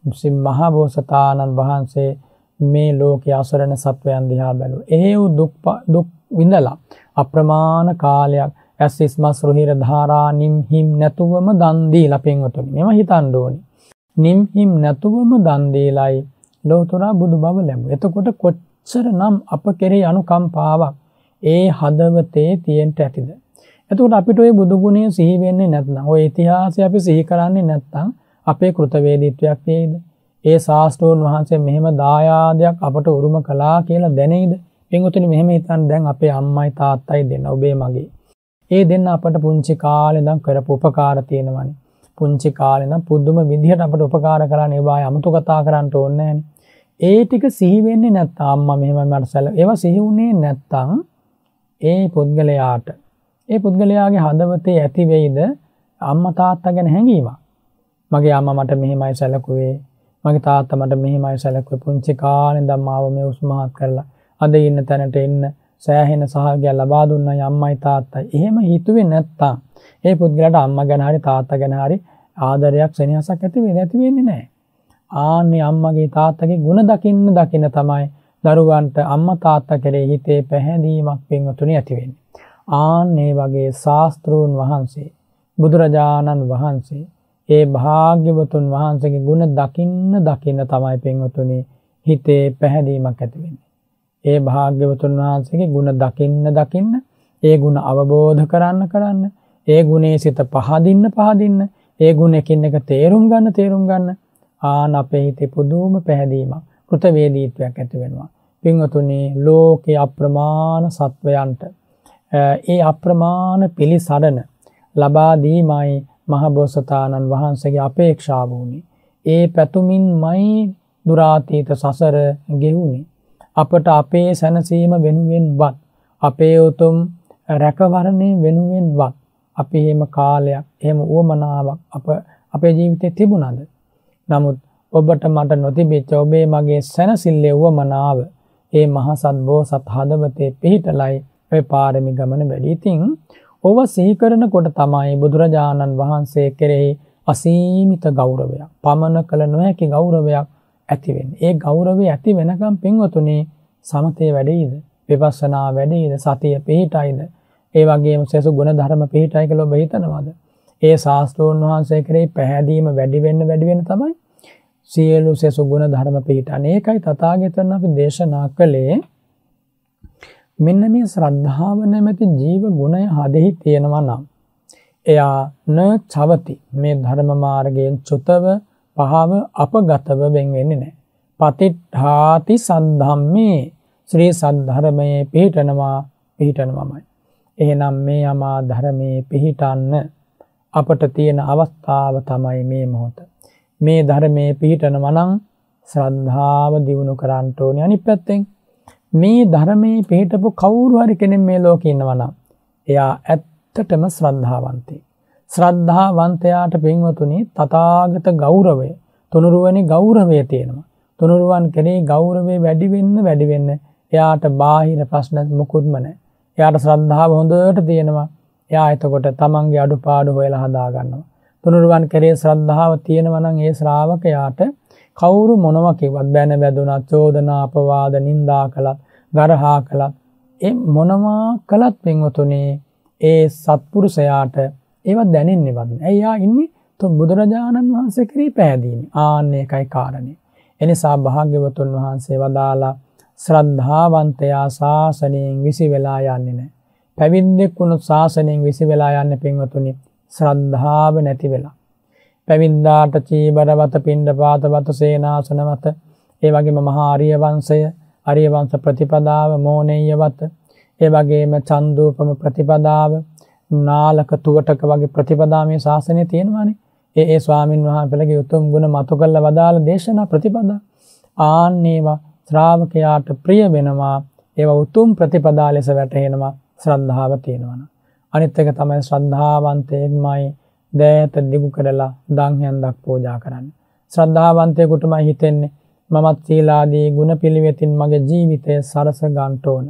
මහා බෝසතාණන් වහන්සේ මේ ලෝකයේ අසරණ සත්වයන් දිහා බැලුවා. එහෙව් දුක් දුක් විඳලා අප්‍රමාණ කාලයක් ඇසිස්මස් රුහිර ධාරා නිම්හිම් නැතුවම දන් දීලා පින්වතුනි. මෙව හිතන්න ඕනි. නිම්හිම් නැතුවම දන් දීලයි ලෝතුරා බුදු බව ලැබුවා. එතකොට කොච්චරනම් අප කෙරෙහි අනුකම්පාවක් ඒ හදවතේ තියෙන්න ඇතිද? එතකොට අපිට ওই බුදු ගුණය සිහි වෙන්නේ නැත්නම්, ওই ඉතිහාසය අපි සිහි කරන්නේ නැත්නම් අපේ කෘතවේදීත්වයක් තියෙයිද? ඒ ශාස්ත්‍රෝන් වහන්සේ මෙහෙම දායාදයක් අපට උරුම කළා කියලා දැනෙයිද? පින්වතුනි මෙහෙම හිතන්න දැන් අපේ අම්මයි තාත්තයි දෙන්න ඔබේ මගේ. ඒ දෙන්න අපට පුංචි කාලේ ඉඳන් කරපු උපකාර තියෙනවනේ. පුංචි කාලේ ඉඳන් පුදුම විදිහට අපට උපකාර කරන්නේ ඒවා 아무තු කතා කරන්න ඕනේ නැහැනේ. ඒ ටික සිහි වෙන්නේ නැත්නම් අම්මා මෙහෙමයි මට සැල ඒවා සිහි වුණේ නැත්නම් ඒ පුද්ගලයාට ඒ පුද්ගලයාගේ හදවතේ ඇති වෙයිද අම්මා තාත්තා ගැන හැඟීමක්? මගේ අම්මා මට මෙහෙමයි සැලකුවේ, මගේ තාත්තා මට මෙහෙමයි සැලකුවේ, පුංචි කාලේ ඉඳන් මාව මේ උස්මහත් කරලා අද ඉන්න තැනට එන්න සෑහෙන සහායයක් ලබා දුන්නයි අම්මයි තාත්තයි. එහෙම හිතුවේ නැත්තම් ඒ පුද්ගලයාට අම්මා ගැන හරි තාත්තා ගැන හරි ආදරයක් සෙනෙහසක් ඇති වෙන්නේ නැති වෙන්නේ නැහැ. ආන්නේ අම්මගේ තාත්තගේ ಗುಣ දකින්න දකින්න තමයි දරුවන්ට අම්මා තාත්තා කෙරෙහි හිතේ පැහැදීමක් පින්වතුනි ඇති වෙන්නේ. ආන්නේ වගේ ශාස්ත්‍රූන් වහන්සේ බුදුරජාණන් වහන්සේ ඒ භාග්‍යවතුන් වහන්සේගේ ගුණ දකින්න දකින්න තමයි පින්වතුනි හිතේ පැහැදීමක් ඇති වෙන්නේ. ඒ භාග්‍යවතුන් වහන්සේගේ ගුණ දකින්න දකින්න ඒ ගුණ අවබෝධ කරන්න කරන්න ඒ ගුණේ සිත පහදින්න පහදින්න ඒ ගුණකින් එක තේරුම් ගන්න තේරුම් ගන්න ආන අපේ හිතේ පුදුම පැහැදීමක් කෘතවේදීත්වයක් ඇති වෙනවා. පින්වතුනි ලෝකේ අප්‍රමාණ සත්වයන්ට ඒ අප්‍රමාණ පිළිසරණ ලබා දීමයි මහබෝසතාණන් වහන්සේගේ අපේක්ෂාව වුණේ. ඒ පැතුමින්මයි දුරාතීත සසර ගෙවුනේ. අපට අපේ සැනසීම වෙනුවෙන්වත් අපේ උතුම් රැකවරණය වෙනුවෙන්වත් අපි එහෙම කාලයක් එහෙම උවමනාවක් අප අපේ ජීවිතේ තිබුණාද? නමුත් ඔබට මට නොතිබෙච්ච ඔබේ මගේ සැනසille උවමනාව ඒ මහසත් බෝසත් හදවතේ පිහිටලයි ඔය පාරමී ගමන වැඩි. ඉතින් ඔව සිහි කරනකොට තමයි බුදුරජාණන් වහන්සේ කෙරෙහි අසීමිත ගෞරවයක්, පමන කළ නොහැකි ගෞරවයක් ඇති වෙන්නේ. ඒ ගෞරවය ඇති වෙනකම් පින්වතුනි සමතේ වැඩිද, විපස්සනා වැඩිද, සතිය පිහිටයිද, ඒ වගේම සසු ගුණ ධර්ම පිහිටයි කියලා ඔබ හිතනවාද? ඒ ශාස්ත්‍රෝන් වහන්සේ කරේ පැහැදීම වැඩි වෙන්න වැඩි වෙන්න තමයි සියලු සසු ගුණ ධර්ම පිහිටන්නේ. ඒකයි තථාගතයන් අපි දේශනා කළේ මෙන්න මේ ශ්‍රද්ධාව නැමැති ජීව ගුණය හදෙහි තියෙනවා නම් එයා න චවති, මේ ධර්ම මාර්ගයෙන් චුතව පහව අපගතව වෙන් වෙන්නේ නැහැ. පතිට්ඨාති සද්ධම්මේ, ශ්‍රී සද්ධර්මයේ පිහිටනවා පිහිටනවාමයි. එහෙනම් මේ අමා ධර්මයේ පිහිටන්න අපට තියෙන අවස්ථාව තමයි මේ මොහොත. මේ ධර්මයේ පිහිටනවා නම් ශ්‍රද්ධාව දියුණු කරන්න ඕනේ. අනිත් පැත්තෙන් මේ ධර්මයේ පිහිටපු කවුරු හරි කෙනෙක් මේ ලෝකේ ඉන්නවා නම් එයා ඇත්තටම ශ්‍රද්ධාවන්තයෙක්. ශ්‍රද්ධාවන්තයාට පින්වතුනි තථාගත ගෞරවය, තුනුරුවනි ගෞරවය තියෙනවා. තුනුරුවන් කෙරේ ගෞරවය වැඩි වෙන්න වැඩි වෙන්න එයාට බාහිර ප්‍රශ්න මුකුත්ම නැහැ. එයාට ශ්‍රද්ධාව හොඳට තියෙනවා. එයා එතකොට තමන්ගේ අඩුපාඩු හොයලා හදා ගන්නවා. තුනුරුවන් කෙරේ ශ්‍රද්ධාව තියෙනවා නම් ඒ ශ්‍රාවකයාට කවුරු මොනවා කිව්වත්, බැන වැදුනත්, චෝදනා අපවාද නින්දා කළත්, ගරහා කළත්, ඒ මොනවා කළත් පින්වතුනි ඒ සත්පුරුෂයාට ඒව දැනෙන්නේවත් නැහැ. එයා ඉන්නේ තුන් බුදුරජාණන් වහන්සේ කෙරෙහි පැහැදීමේ. ආන්න ඒකයි කාරණේ. එනිසා භාග්‍යවතුන් වහන්සේ වදාලා ශ්‍රද්ධාවන්තයා ශාසනයෙන් විසි වෙලා යන්නේ නැහැ. පැවිද්දෙක් වුණොත් ශාසනයෙන් විසි වෙලා යන්නේ පින්වතුනි ශ්‍රද්ධාව නැති වෙලා. පැවිද්දාට චීවරවත, පිණ්ඩපාතවත, සේනාසනවත, ඒ වගේම මහා ආර්ය වංශය, ආර්ය වංශ ප්‍රතිපදාව, මෝනෙය්‍යවත, ඒ වගේම චන්දූපම ප්‍රතිපදාව, නාලක තුවටක වගේ ප්‍රතිපදා මේ ශාසනයේ තියෙනවානේ. ඒ ඒ ස්වාමින් වහන්සේලගේ උතුම් ගුණ මතු කරලා වදාළ දේශනා ප්‍රතිපදා. ආන්නේවා ශ්‍රාවකයාට ප්‍රිය වෙනවා. ඒවා උතුම් ප්‍රතිපදා ලෙස වැටහෙනවා ශ්‍රද්ධාව තියෙනවා. අනිත් එක තමයි ශ්‍රද්ධාවන්තයෙක්මයි දෑත දිගු කරලා දන් හැන්දක් පූජා කරන්නේ. ශ්‍රද්ධාවන්තයෙකුටමයි හිතෙන්නේ මමත් සීලාදී ගුණ පිළිවෙතින් මගේ ජීවිතය සරස ගන්න ඕන.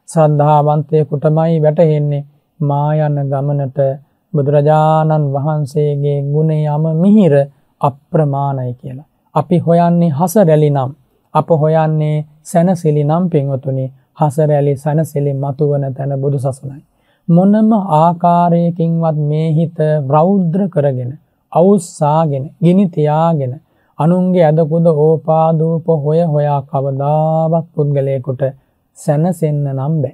ශ්‍රද්ධාවන්තයෙකුටමයි වැටහෙන්නේ මා යන ගමනට බුදුරජාණන් වහන්සේගේ ගුණයම මිහිර අප්‍රමාණයි කියලා. අපි හොයන්නේ හසරැලි නම්, අප හොයන්නේ සැනසෙලි නම් පින්වතුනි, හසරැලි සැනසෙලි මතුවන තැන බුදුසසුනයි. මොනම ආකාරයකින්වත් මේ හිත රෞද්‍ර කරගෙන, අවුස්සාගෙන, ගිනි තියාගෙන අනුන්ගේ අදකුද ඕපාදූප හොය හොයා කවදාවත් පුද්ගලයෙකුට සැනසෙන්න නම් බෑ.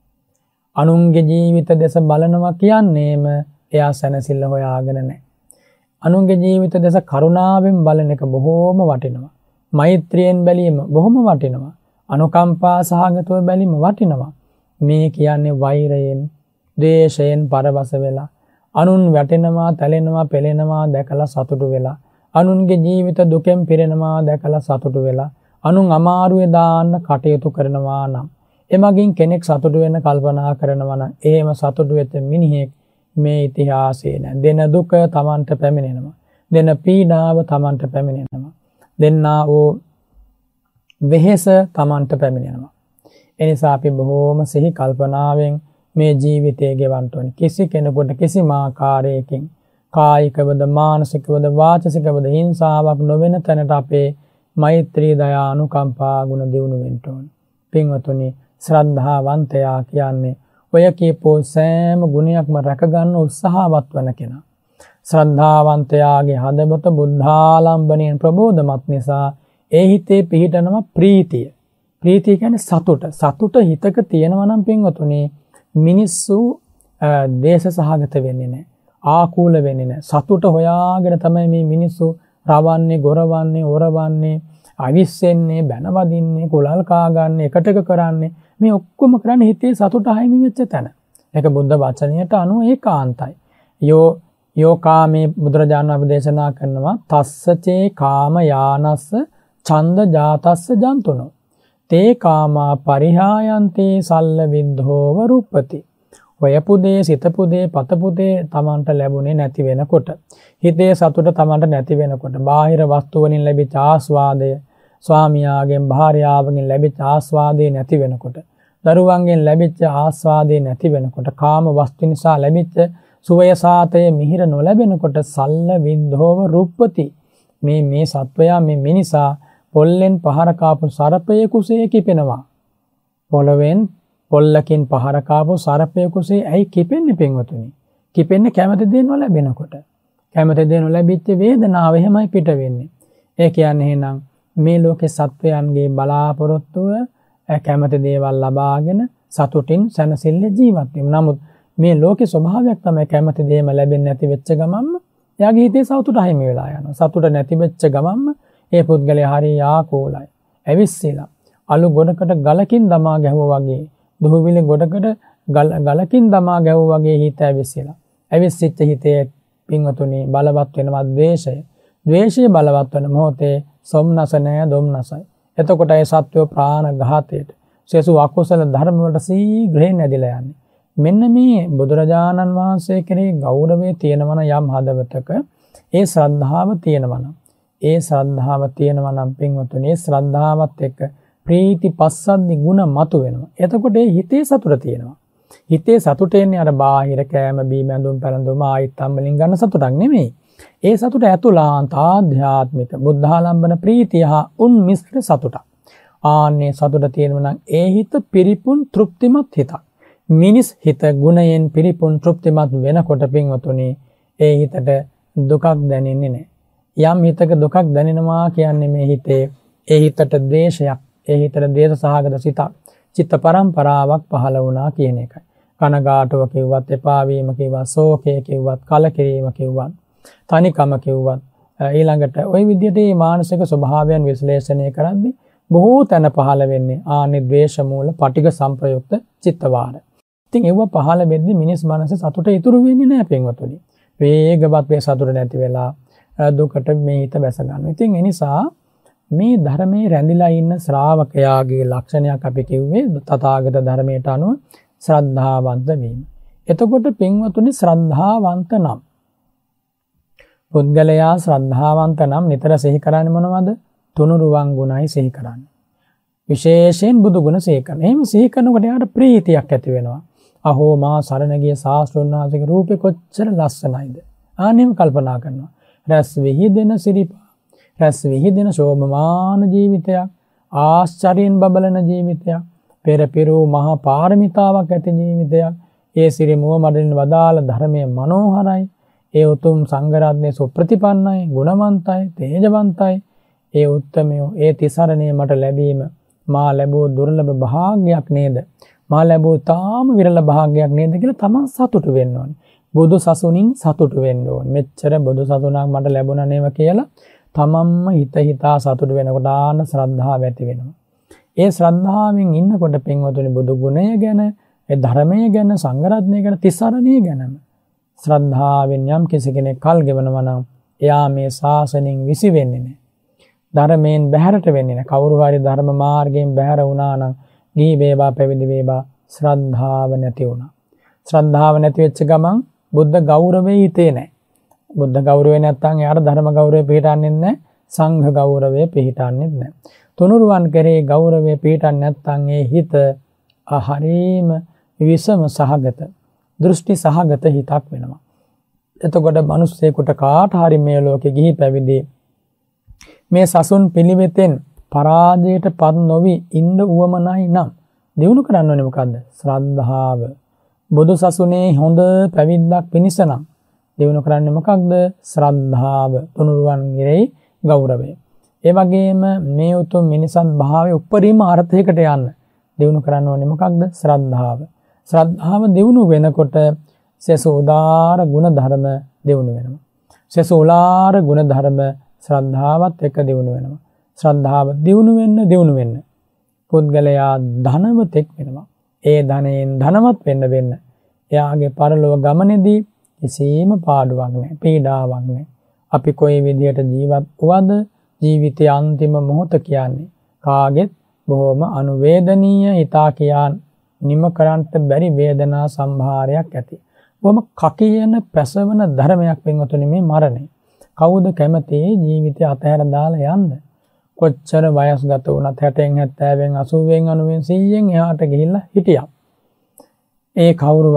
අනුන්ගේ ජීවිත දෙස බලනවා කියන්නේම එයා සැනසෙල්ල හොයාගෙන නැහැ. අනුන්ගේ ජීවිත දෙස කරුණාවෙන් බලන එක බොහෝම වටිනවා. මෛත්‍රියෙන් බැලීම බොහොම වටිනවා. අනුකම්පා සහගතව බැලීම වටිනවා. මේ කියන්නේ වෛරයෙන්, ද්වේෂයෙන් පරවස වෙලා, අනුන් වැටෙනවා, තැලෙනවා, පෙලෙනවා දැකලා සතුටු වෙලා, අනුන්ගේ ජීවිත දුකෙන් පිරෙනවා දැකලා සතුටු වෙලා, අනුන් අමාරුවේ දාන්න කටයුතු කරනවා නම්, එමගින් කෙනෙක් සතුටු වෙන්න කල්පනා කරනවා නම්, එහෙම සතුටු වෙච්ච මිනිහෙක් මේ ඉතිහාසයේ නැහැ. දෙන දුක Tamanට පැමිණෙනවා. දෙන පීඩාව Tamanට පැමිණෙනවා. දෙන්නා වූ වෙහෙස Tamanට පැමිණෙනවා. එනිසා අපි බොහෝම සිහි කල්පනාවෙන් මේ ජීවිතය ගෙවන්න ඕනේ. කිසි කෙනෙකුට කිසිම ආකාරයකින් කායිකවද, මානසිකවද, වාචසිකවද හිංසාවක් නොවන තැනට අපේ මෛත්‍රී, දයා, අනුකම්පා ගුණ දියුණු වෙන්න ඕනේ. පින්වතුනි, ශ්‍රද්ධාවන්තයා කියන්නේ ඔය කියපෝ සෑම ගුණයක්ම රැකගන්න උත්සාහවත් වන කෙනා. ශ්‍රද්ධාවන්තයාගේ හදවත බුද්ධාලම්බණයෙන් ප්‍රබෝධමත් නිසා ඒ හිතේ පිහිටනවා ප්‍රීතිය. ප්‍රීතිය කියන්නේ සතුට. සතුට හිතක තියෙනවා නම් පින්වතුනි මිනිස්සු දේශ සහගත වෙන්නේ නැහැ. ආකූල වෙන්නේ නැහැ. සතුට හොයාගෙන තමයි මේ මිනිස්සු රවන්නේ, ගොරවන්නේ, ඔරවන්නේ, අවිස්සෙන්නේ, බැනවදින්නේ, කුලල් කා ගන්න, එකටක කරන්නේ. මේ ඔක්කොම කරන්නේ හිතේ සතුට හිමි වෙච්ච තැන. ඒක බුද්ධ වචනයට අනුව ඒකාන්තයි. යෝ යෝ කාමේ බුදුරජාණන් වහන්සේ දේශනා කරනවා තස්සචේ කාම යානස්ස ඡන්ද ජාතස්ස ජන්තුනෝ තේ කාමා පරිහායන්තේ සල්ල විද්ධෝව රූපති. හොයපුදේ, සිතපුදේ, පතපුදේ තමන්ට ලැබුණේ නැති වෙනකොට, හිතේ සතුට තමන්ට නැති වෙනකොට, බාහිර වස්තු වලින් ලැබිච්ච ආස්වාදය, ස්වාමියාගෙන්, භාර්යාවගෙන් ලැබිච්ච ආස්වාදේ නැති වෙනකොට, දරුවන්ගෙන් ලැබිච්ච ආස්වාදේ නැති වෙනකොට, කාම වස්තු නිසා ලැබිච්ච සුවය සාතය මිහිර නොලැබෙනකොට සල්ල විද්ධෝව රුප්පති. මේ මේ සත්වයා මේ මිනිසා පොල්ලෙන් පහර කාපු සර්පයෙකුසේ කිපෙනවා. පොළවෙන් පොල්ලකින් පහර කාපු සර්පයෙකුසේ ඇයි කිපෙන්නේ පින්වතුනි? කිපෙන්නේ කැමති දේ නොලැබෙනකොට. කැමති දේ නොලැබිච්ච වේදනාව එහෙමයි පිට වෙන්නේ. ඒ කියන්නේ එහෙනම් මේ ලෝකේ සත්වයන්ගේ බලාපොරොත්තුව කැමති දේවල් ලබාගෙන සතුටින් සැනසෙල්ල ජීවත් වෙනවා. නමුත් මේ ලෝකේ ස්වභාවයක් තමයි කැමති දේම ලැබෙන්නේ නැති වෙච්ච ගමන්ම එයාගේ හිතේ සතුට හිමි වෙලා යනවා. සතුට නැති වෙච්ච ගමන්ම ඒ පුද්ගලයා හරි ආකෝලයි. ඇවිස්සෙලා අලු ගොඩකට ගලකින් දමා ගැහුවා වගේ, දුහවිලි ගොඩකට ගලකින් දමා ගැහුවා වගේ හිත ඇවිස්සෙලා. ඇවිස්සිච්ච හිතේ පින්වතුනි බලවත් වෙනවා ද්වේෂය. ද්වේෂය බලවත් වෙන මොහොතේ සොම්නස නැය දොම්නසයි. එතකොට ඒ සත්වෝ ප්‍රාණ ඝාතයට, සෙසු අකුසල ධර්ම වලට සීඝ්‍රයෙන් ඇදිලා යන්නේ. මෙන්න මේ බුදුරජාණන් වහන්සේ කෙරෙහි ගෞරවය තියෙනවා නම් යම් හදවතක ඒ ශ්‍රද්ධාව තියෙනවා නම් ඒ ශ්‍රද්ධාව තියෙනවා නම් පින්වතුනි ඒ ශ්‍රද්ධාවත් එක්ක ප්‍රීති පස්සද්දි ගුණ මතු වෙනවා. එතකොට ඒ හිතේ සතුට තියෙනවා. හිතේ සතුට එන්නේ අර බාහිර කෑම බීම ඇඳුම් පැළඳුම ආයිත්තම් වලින් ගන්න සතුටක් නෙමෙයි. ඒ සතුට ඇතුළාන්ත ආධ්‍යාත්මික බුද්ධාලම්බන ප්‍රීතිය හා උන්මිශ්‍ර සතුටක්. ආන්නේ සතුට තියෙනවා නම් ඒ හිත පිරිපුන් තෘප්තිමත් හිතක්. මිනිස් හිත ගුණයෙන් පිරිපුන් තෘප්තිමත් වෙනකොට පින්වතුනි ඒ හිතට දුකක් දැනෙන්නේ නැහැ. යම් හිතක දුකක් දැනෙනවා කියන්නේ මේ හිතේ ඒ හිතට ද්වේෂයක්, ඒ හිතට ද්වේෂ සහගත සිතක්, චිත්ත පරම්පරාවක් පහළ වුණා කියන එකයි. කනගාටුව කිව්වත්, එපා වීම කිව්වත්, ශෝකය කිව්වත්, කලකිරීම කිව්වත්, තනිකම කිව්වත් ඊළඟට ওই විදිහට මේ මානසික ස්වභාවයන් විශ්ලේෂණය කරද්දී බොහෝ තැන පහළ වෙන්නේ ආනි ද්වේෂ මූල පටිඝ සංප්‍රයුක්ත චිත්තවාර. ඉතින් ඒව පහළ වෙද්දී මිනිස් මනසේ සතුට ඉතුරු වෙන්නේ නැහැ පින්වතුනි. වේගවත් වේ සතුට නැති වෙලා දුකට මේ හිත බැස ගන්නවා. ඉතින් ඒ නිසා මේ ධර්මයේ රැඳිලා ඉන්න ශ්‍රාවකයාගේ ලක්ෂණයක් අපි කිව්වේ තථාගත ධර්මයට අනුව ශ්‍රද්ධාවන්ත වීම. එතකොට පින්වතුනි ශ්‍රද්ධාවන්ත නම් පුද්ගලයා ශ්‍රද්ධාවන්ත නම් නිතර සිහි කරන්නේ මොනවද? තුනුරුවන් ගුණයි සිහි කරන්නේ. විශේෂයෙන් බුදු ගුණ සිහි කරන. එහෙම සිහි කරනකොට යාට ප්‍රීතියක් ඇති වෙනවා. අහෝ මා සරණ ගිය ශාස්ත්‍රඥ වහන්සේගේ රූපේ කොච්චර ලස්සනයිද? ආනෙම කල්පනා කරනවා. රැස් විහිදෙන සිරිපා, රැස් විහිදෙන ශෝභමාන ජීවිතයක්, ආශ්චර්යෙන් බබලන ජීවිතයක්, පෙරපිරු මහා පාරමිතාවක් ඇති ජීවිතයක්. ඒ සිරි මුව මඩලින් වදාළ ධර්මයේ මනෝහරයි. ඒ උතුම් සංඝ රත්නයේ සුප්‍රතිපන්නයි, ගුණවන්තයි, තේජවන්තයි. ඒ උත්තමයෝ ඒ තිසරණේ මට ලැබීම මා ලැබූ දුර්ලභ භාග්යක් නේද? මා ලැබූ තාම විරල භාග්යක් නේද කියලා තමන් සතුටු වෙන්න ඕනේ. බුදු සසුනින් සතුටු වෙන්න ඕනේ. මෙච්චර බුදු සසුනක් මට ලැබුණා නේව කියලා තමන්ම හිත හිතා සතුටු වෙනකොට ආන ශ්‍රද්ධාව ඇති වෙනවා. ඒ ශ්‍රද්ධාවෙන් ඉන්නකොට පින්වතුනි බුදු ගුණය ගැන, ඒ ධර්මය ගැන, සංඝ රත්නය ගැන, තිසරණය ගැනම ශ්‍රද්ධාවෙන් යම් කිසි කෙනෙක් කල් ගෙවනවා නම් එයා මේ ශාසනයෙන් විසි වෙන්නේ නැහැ. ධර්මයෙන් බැහැරට වෙන්නේ නැහැ. කවුරු හරි ධර්ම මාර්ගයෙන් බැහැර වුණා නම් ගිහි වේවා පැවිදි වේවා ශ්‍රද්ධාව නැති වුණා. ශ්‍රද්ධාව නැති වෙච්ච ගමන් බුද්ධ ගෞරවය හිතේ නැහැ. බුද්ධ ගෞරවය නැත්නම් එයාට ධර්ම ගෞරවය පිළිටන්නේ නැහැ. සංඝ ගෞරවය පිළිටන්නේ නැහැ. තුනුරුවන් කරේ ගෞරවය පිළිටන්නේ නැත්නම් ඒ හිත හරීම විෂම සහගත, දෘෂ්ටි සහගත හිතක් වෙනවා. එතකොට මිනිස්සෙකුට කාට හරි මේ ලෝකෙ ගිහි පැවිදි මේ සසුන් පිළිවෙතෙන් පරාජයට පත් නොවි ඉන්න උවමනයි නම් දිනු කරන්න ඕනේ මොකද්ද? ශ්‍රද්ධාව. බුදු සසුනේ හොඳ පැවිද්දක් පිණිස නම් දිනු කරන්නේ මොකක්ද? ශ්‍රද්ධාව. තුනුරුවන් ගිරෙහි ගෞරවය. ඒ වගේම මේ උතුම් මිනිසත් භාවයේ උපරිම අර්ථයකට යන්න දිනු කරන්න ඕනේ මොකක්ද? ශ්‍රද්ධාව. ශ්‍රද්ධාව දිනු වෙනකොට සසෝදාර ගුණ ධර්ම දිනු වෙනවා. සසෝලාර ගුණ ධර්ම ශ්‍රද්ධාවත් එක්ක දිනු වෙනවා. ශ්‍රද්ධාව දිනු වෙන්න දිනු වෙන්න පුද්ගලයා ධනවතෙක් වෙනවා. ඒ ධනයෙන් ධනවත් වෙන්න වෙන්න එයාගේ පරලොව ගමනේදී කිසිම පාඩුවක් නැහැ, පීඩාවක් නැහැ. අපි කොයි විදියට ජීවත් වුවද ජීවිතයේ අන්තිම මොහොත කියන්නේ කාගෙත් බොහොම අනුවේදනීය හිතා කියා නිම කරන්නට බැරි වේදනා සම්භාරයක් ඇති. බොහොම කකියන පැසවන ධර්මයක් වෙනතුනේ මේ මරණය. කවුද කැමති ජීවිතය අතහැර දාලා යන්න? කොච්චර වයස්ගත වුණත් හැටෙන් හැත්තෑවෙන් අසූවෙන් අනූවෙන් සීයෙන් එහාට ගිහිල්ලා හිටියා. ඒ කවුරුවත්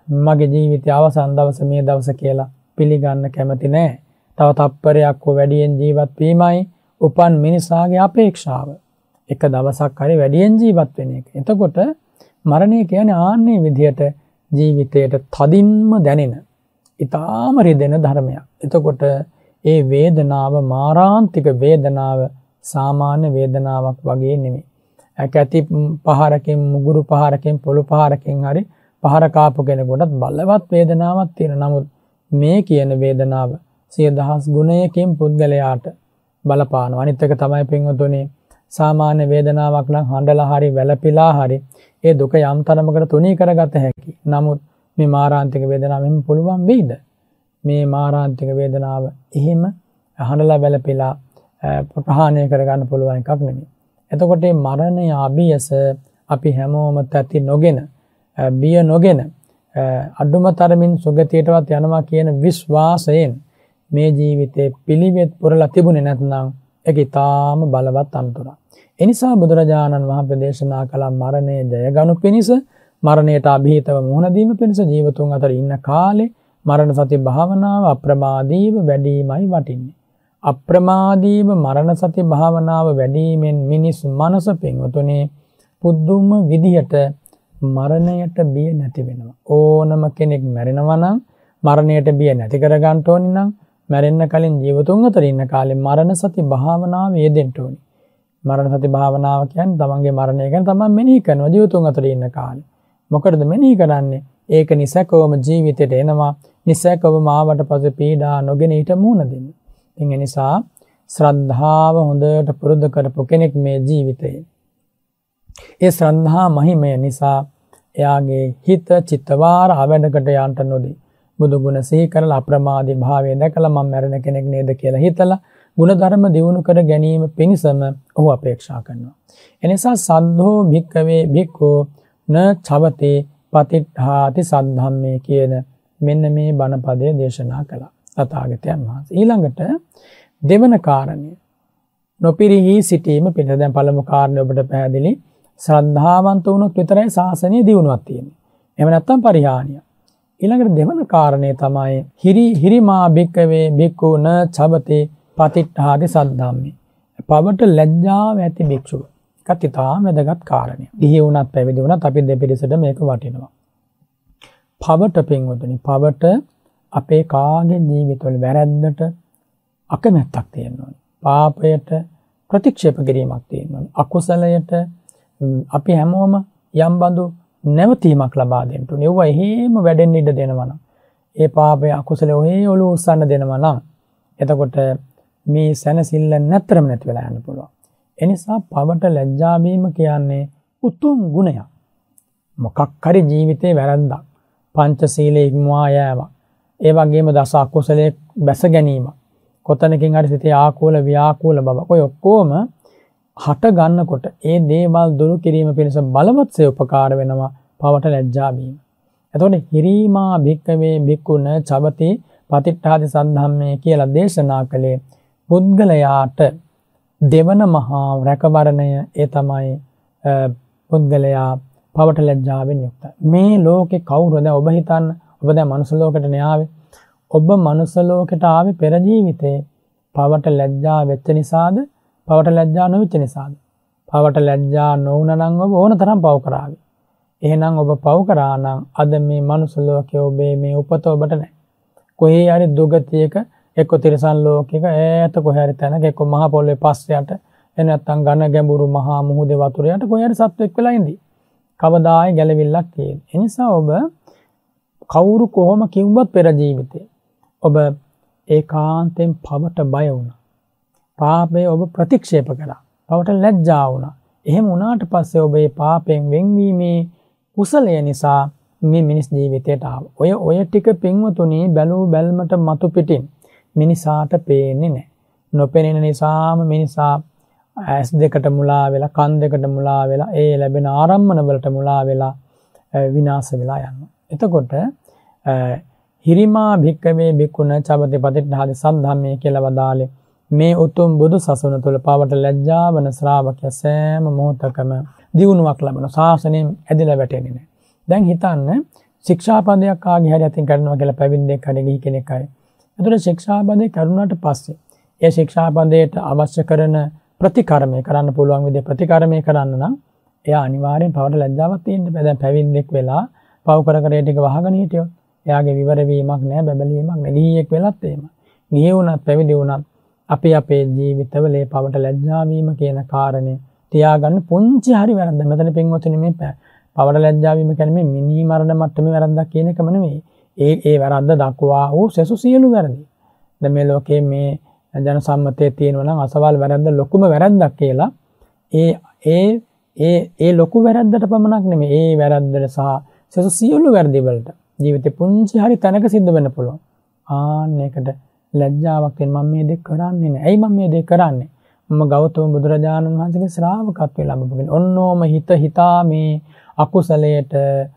මගේ ජීවිතය අවසන් දවස මේ දවස කියලා පිළිගන්න කැමති නැහැ. තව තප්පරයක් හෝ වැඩියෙන් ජීවත් වීමයි උපන් මිනිසාගේ අපේක්ෂාව. එක දවසක් හරි වැඩියෙන් ජීවත් වෙන එක. එතකොට මරණය කියන්නේ ආන්නේ විදිහට ජීවිතයට තදින්ම දැනෙන, ඊටාම රිදෙන ධර්මයක්. එතකොට ඒ වේදනාව මාරාන්තික වේදනාව සාමාන්‍ය වේදනාවක් වගේ නෙමෙයි. කැති පහරකින්, මුගුරු පහරකින්, පොළු පහරකින් හරි පහර කාපු කෙනෙකුටත් බලවත් වේදනාවක් තියෙනවා. නමුත් මේ කියන වේදනාව සිය දහස් ගුණයකින් පුද්ගලයාට බලපානවා. අනිත් එක තමයි පින්වතුනි, සාමාන්‍ය වේදනාවක් නම් හඬලා හරි වැළපිලා හරි ඒ දුක යම් තරමකට තුනී කරගත හැකි. නමුත් මේ මාරාන්තික වේදනාව මෙහෙම පුළුවන් වෙයිද? මේ මාරාන්තික වේදනාව එහෙම හඬලා වැළපිලා ප්‍රහාණය කරගන්න පුළුවන් එකක් නෙමෙයි. එතකොට මේ මරණය අභියස අපි හැමෝම තැති නොගෙන, බිය නොගෙන, අඩුම තරමින් සුගතියටවත් යනවා කියන විශ්වාසයෙන් මේ ජීවිතේ පිළිවෙත් පුරලා තිබුණේ නැත්නම් ඒක ඊටාම බලවත් අන්තරක්. ඒ නිසා බුදුරජාණන් වහන්සේ දේශනා කළ මරණය ජයගනු පිණිස, මරණයට අභීතව මුහුණ දීම පිණිස ජීවතුන් අතර ඉන්න කාලේ මරණ සති භාවනාව අප්‍රමාදීව වැඩිමයි වටින්නේ. අප්‍රමාදීව මරණ සති භාවනාව වැඩිමෙන් මිනිස් මනස පින්වතුනි පුදුම විදිහට මරණයට බිය නැති වෙනවා. ඕනම කෙනෙක් මැරෙනවා නම් මරණයට බිය නැති කර ගන්න ඕනි නම් මැරෙන්න කලින් ජීවතුන් අතර ඉන්න කාලේ මරණ සති භාවනාව යෙදෙන්න ඕනි. මරණ සති භාවනාව කියන්නේ තමන්ගේ මරණය ගැන තමන් මෙනෙහි කරනවා ජීවතුන් අතර ඉන්න කාලේ. මොකටද මෙනෙහි කරන්නේ? ඒක නිසකවම ජීවිතේට එනවා. නිසකවම ආවට පස්සේ පීඩා නොගෙන ඊට මුහුණ දෙන්න. ඒ නිසා ශ්‍රද්ධාව හොඳට පුරුදු කරපු කෙනෙක් මේ ජීවිතේ. ඒ ශ්‍රද්ධා මහිමය නිසා එයාගේ හිත චිත්තවාර අවඩකට යන්ට නොදී බුදු ගුණ සිහි කරලා අප්‍රමාදී භාවයෙන් දැකලා මම මැරෙන කෙනෙක් නේද කියලා හිතලා ගුණ ධර්ම දියුණු කර ගැනීම පිණිසම ඔහු අපේක්ෂා කරනවා. එනිසා සද්ධෝ භික්ඛවේ භික්ඛෝ න චවති පතිට්ඨාති සද්ධම්මේ කියන මෙන්න මේ බණ පදයේ දේශනා කළා තථාගතයන් වහන්සේ. ඊළඟට දෙවන කාරණය නොපිරිහි සිටීම පිළිබඳ දැන් පළමු කාරණය ඔබට පැහැදිලි. ශ්‍රද්ධාවන්ත වුණොත් විතරයි ශාසනය දියුණුවක් තියෙන්නේ. එහෙම නැත්නම් පරිහානිය. ඊළඟට දෙවන කාරණේ තමයි හිරි හිරිමා භික්ඛවේ භික්ඛු න චබති පතිට්ඨාති සද්ධම්මේ. පවට ලැජ්ජාව ඇති භික්ෂුව. කතිතාම වැදගත් කාරණයක්. ගිහි වුණත් පැවිදි වුණත් අපි දෙපිරිසට මේක වටිනවා. පවට පින්වතුනි, පවට අපේ කාගේ ජීවිතවල වැරැද්දට අකමැත්තක් තියෙනවා. පාපයට ප්‍රතික්ෂේප කිරීමක් තියෙනවා. අකුසලයට අපි හැමෝම යම් බඳු නැවතීමක් ලබා දෙන්න ඕනේ. ඒවා එහෙම වැඩෙන්න ඉඩ දෙනවා නම්, ඒ පාපය අකුසලයේ ඔහේ ඔලුව උස්සන්න දෙනවා නම්, එතකොට මේ සැනසෙල්ල නැතරම නැති වෙලා යන්න පුළුවන්. ඒ නිසා පවට ලැජ්ජා වීම කියන්නේ උතුම් ගුණයක්. මොකක් හරි ජීවිතේ වැරද්දක්, පංචශීලයේ ඉක්මවා යෑම, ඒ වගේම දස අකුසලයේ බැස ගැනීම, කොතනකින් හරි සිතේ ආකූල ව්‍යාකූල බව, ඔය ඔක්කොම හට ගන්නකොට ඒ දේවල් දුරු කිරීම පිණිස බලවත්සේ උපකාර වෙනවා පවට ලැජ්ජා වීම. එතකොට හිරීමා භික්ඛවේ භික්ඛුන චබති පතිට්ඨාති සද්ධම්මේ කියලා දේශනා කළේ පුද්ගලයාට දෙවන මහා රැකවරණය. ඒ තමයි පුද්ගලයා පවට ලැජ්ජාවෙන් යුක්තයි. මේ ලෝකේ කවුරුද? ඔබ හිතන්න, ඔබ දැන් මනුස්ස ලෝකෙට නේ ආවේ. ඔබ මනුස්ස ලෝකෙට ආවේ පෙර ජීවිතේ පවට ලැජ්ජා වෙච්ච නිසාද? පවට ලැජ්ජා නොවෙච්ච නිසාද? පවට ලැජ්ජා නොවුන නම් ඔබ ඕන තරම් පව් කරාවි. එහෙනම් ඔබ පව් කරා නම් අද මේ මනුස්ස ලෝකයේ ඔබේ මේ උපත ඔබට නැහැ. කොහේ හරි දුගතියක, එක්ක තිරිසන් ලෝකයක, ඈත කොහේ හරි තැනක, එක්ක මහ පොළොවේ පස් යට, එහෙ නැත්නම් ඝන ගැඹුරු මහා මුහුදේ වතුර යට කොහේ හරි සත්වෙක් වෙලා ඉඳී. කවදායි ගැලවිල්ලක් තියෙන්නේ. ඒ නිසා ඔබ කවුරු කොහොම කිව්වත් පෙර ජීවිතේ ඔබ ඒකාන්තයෙන් පවට බය වුණා. පාපය ඔබ ප්‍රතික්ෂේප කළා. පවට ලැජ්ජා වුණා. එහෙම වුණාට පස්සේ ඔබ මේ පාපයෙන් වෙන්වීමේ කුසලය නිසා මේ මිනිස් ජීවිතයට ආවා. ඔය ඔය ටික පින්වතුනි බැලූ බැල්මට මතු පිටින් මිනිසාට පේන්නේ නැහැ. නොපෙනෙන නිසාම මිනිසා ඇස් දෙකට මුලා වෙලා, කන් දෙකට මුලා වෙලා, ඒ ලැබෙන ආරම්මන වලට මුලා වෙලා විනාශ වෙලා යනවා. එතකොට හිරිමා භික්ඛවේ භික්ඛුන චබති පතිට්ඨාති සද්ධම්මේ කියලා වදාලේ මේ උතුම් බුදු සසුන තුළ පවට ලැජ්ජා වන ශ්‍රාවකයා සෑම මොහොතකම දියුණුවක් ලබන ශාසනයෙන් ඇදලා වැටෙන්නේ නැහැ. දැන් හිතන්න, ශික්ෂාපදයක් ආගේ හරි අතින් කරනවා කියලා පැවිද්දෙක් හරි ගිහි කෙනෙක් හරි. එතකොට ශික්ෂාපදේ කරුණාට පස්සේ ඒ ශික්ෂාපදයට අවශ්‍ය කරන ප්‍රතිකර්මය කරන්න පුළුවන් විදිහ ප්‍රතිකර්මය කරන්න නම් එයා අනිවාර්යෙන් පවට ලැජ්ජාවක් තියෙන්න බෑ. දැන් පැවිද්දෙක් වෙලා පව් කර කර ඒ ටික වහගෙන හිටියොත් එයාගේ විවර වීමක් නෑ, බබලීමක් නෑ. ගිහියෙක් වෙලත් එහෙම. ගිහි වුණත් පැවිදි වුණත් අපි අපේ ජීවිතවල මේ පවට ලැජ්ජා වීම කියන කාරණේ තියාගන්න පුංචි හරි වැරද්ද. මෙතන පින්වතුනි මේ පවට ලැජ්ජා වීම කියන්නේ මේ මිනි මරණ මට්ටමේ වැරද්දක් කියන එකම නෙමෙයි. ඒ ඒ වැරද්ද දක්වා වූ සෙසු සියලු වැරදි. දැන් මේ ලෝකයේ මේ ජන සම්මතයේ තියෙනවා නම් අසවල් වැරද්ද ලොකුම වැරද්දක් කියලා ඒ ඒ ඒ ඒ ලොකු වැරද්දට පමණක් නෙමෙයි ඒ වැරද්දට සහ සෙසු සියලු වැරදි වලට ජීවිතේ පුංචි හරි තැනක සිද්ධ වෙන්න පුළුවන්. ආන්න ඒකට ලැජ්ජාවක් තියෙන මම මේ දෙක කරන්නේ නැහැ. ඇයි මම මේ දෙක කරන්නේ? මම ගෞතම බුදුරජාණන් වහන්සේගේ ශ්‍රාවකත්වයේ ලැබුගෙන ඔන්නෝම හිත හිතා මේ අකුසලයට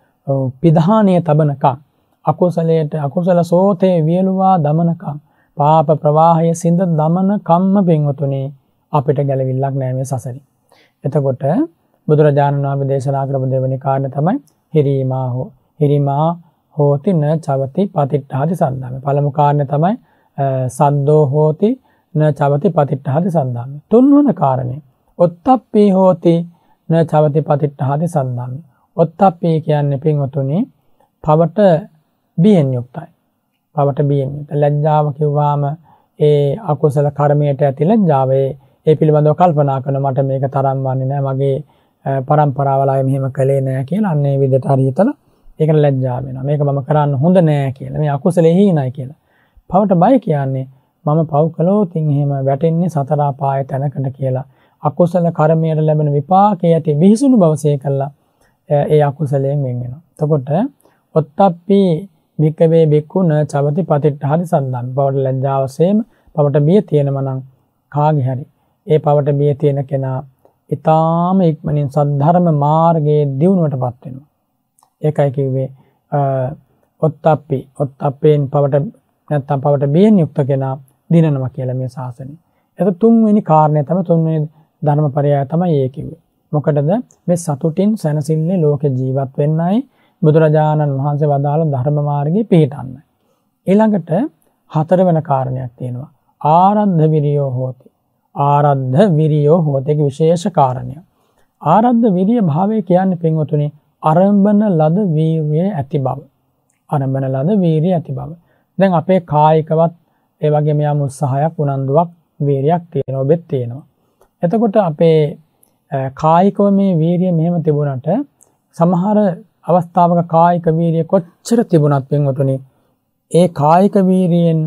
පිධානීය තබනකම් අකුසලයට අකුසල සෝතේ වියලුවා දමනකම් පාප ප්‍රවාහය සිඳ දමන කම්ම පින්වතුනි අපිට ගැලවිල්ලක් නැහැ මේ සසරේ. එතකොට බුදුරජාණන් වහන්සේ දේශනා කරපු දෙවෙනි කාරණය තමයි හිරීමා හෝ හිරීමා හෝති න චවති පතිට්ඨාති සද්ධාමි. පළමු කාරණය තමයි සද්දෝ හෝති න චවති පතිට්ඨාති සද්ධාමි. තුන්වන කාරණය ඔත්තප්පී හෝති න චවති පතිට්ඨාති සද්ධාමි. ඔත්තප්පී කියන්නේ පින්වතුනි පවට බියෙන් යුක්තයි. පවට බියෙන් යුක්ත. ලැජ්ජාව කිව්වාම ඒ අකුසල කර්මයට ඇති ලැජ්ජාව ඒ පිළිබඳව කල්පනා කරන මට මේක තරම් වන්නේ නැහැ, මගේ පරම්පරාවල අය මෙහෙම කළේ නැහැ කියලා අන්න ඒ විදිහට හරි හිතලා ඒකට ලැජ්ජා වෙනවා. මේක මම කරන්න හොඳ නැහැ කියලා. මේ අකුසලෙ හීනයි කියලා. පවට බය කියන්නේ මම පව් කළොත් එහෙම වැටෙන්නේ සතර අපාය තැනකට කියලා. අකුසල කර්මයට ලැබෙන විපාකයේ ඇති විහිසුණු බවසේ කළා ඒ අකුසලයෙන් වෙන් වෙනවා. එතකොට ඔත්තප්පි භික්කවේ බික්කුණ චවති පතිට්ඨාති සද්ධාමි. පවට ලැජ්ජාවසේම පවට බිය තියෙනම නම් කාගේ හරි ඒ පවට බිය තියෙන කෙනා ඊටාම ඉක්මනින් සද්ධර්ම මාර්ගයේ දියුණුවටපත් වෙනවා. ඒකයි කිව්වේ ඔත්තප්පි ඔත්තප්පෙන් පවට නැත්තම් පවට බියෙන් යුක්ත කෙනා දිනනවා කියලා මේ ශාසනය. ඒක තුන්වෙනි කාරණය තමයි තුන්වෙනි ධර්මපරයය තමයි ඒ කිව්වේ. මොකටද මේ සතුටින් සැනසෙල්ලේ ලෝකේ ජීවත් වෙන්නයි බුදුරජාණන් වහන්සේ වදාළ ධර්ම මාර්ගයේ පිහිටන්නයි. ඊළඟට හතරවෙනි කාරණයක් තියෙනවා. ආරද්ධ විරියෝ හෝති. ආරද්ධ විරියෝ හෝති ඒක විශේෂ කාරණයක්. ආරද්ධ විරිය භාවය කියන්නේ පින්වතුනි ආරම්භන ලද වීරිය ඇති බව. ආරම්භන ලද වීරිය ඇති බව. දැන් අපේ කායිකවත් ඒ වගේම යම් උත්සාහයක් උනන්දුවක් වීරියක් තියෙනවා ඔබෙත් තියෙනවා. එතකොට අපේ කායිකව මේ වීරිය මෙහෙම තිබුණාට සමහර අවස්ථාවක කායික වීරිය කොච්චර තිබුණත් පින්වතුනි ඒ කායික වීරියෙන්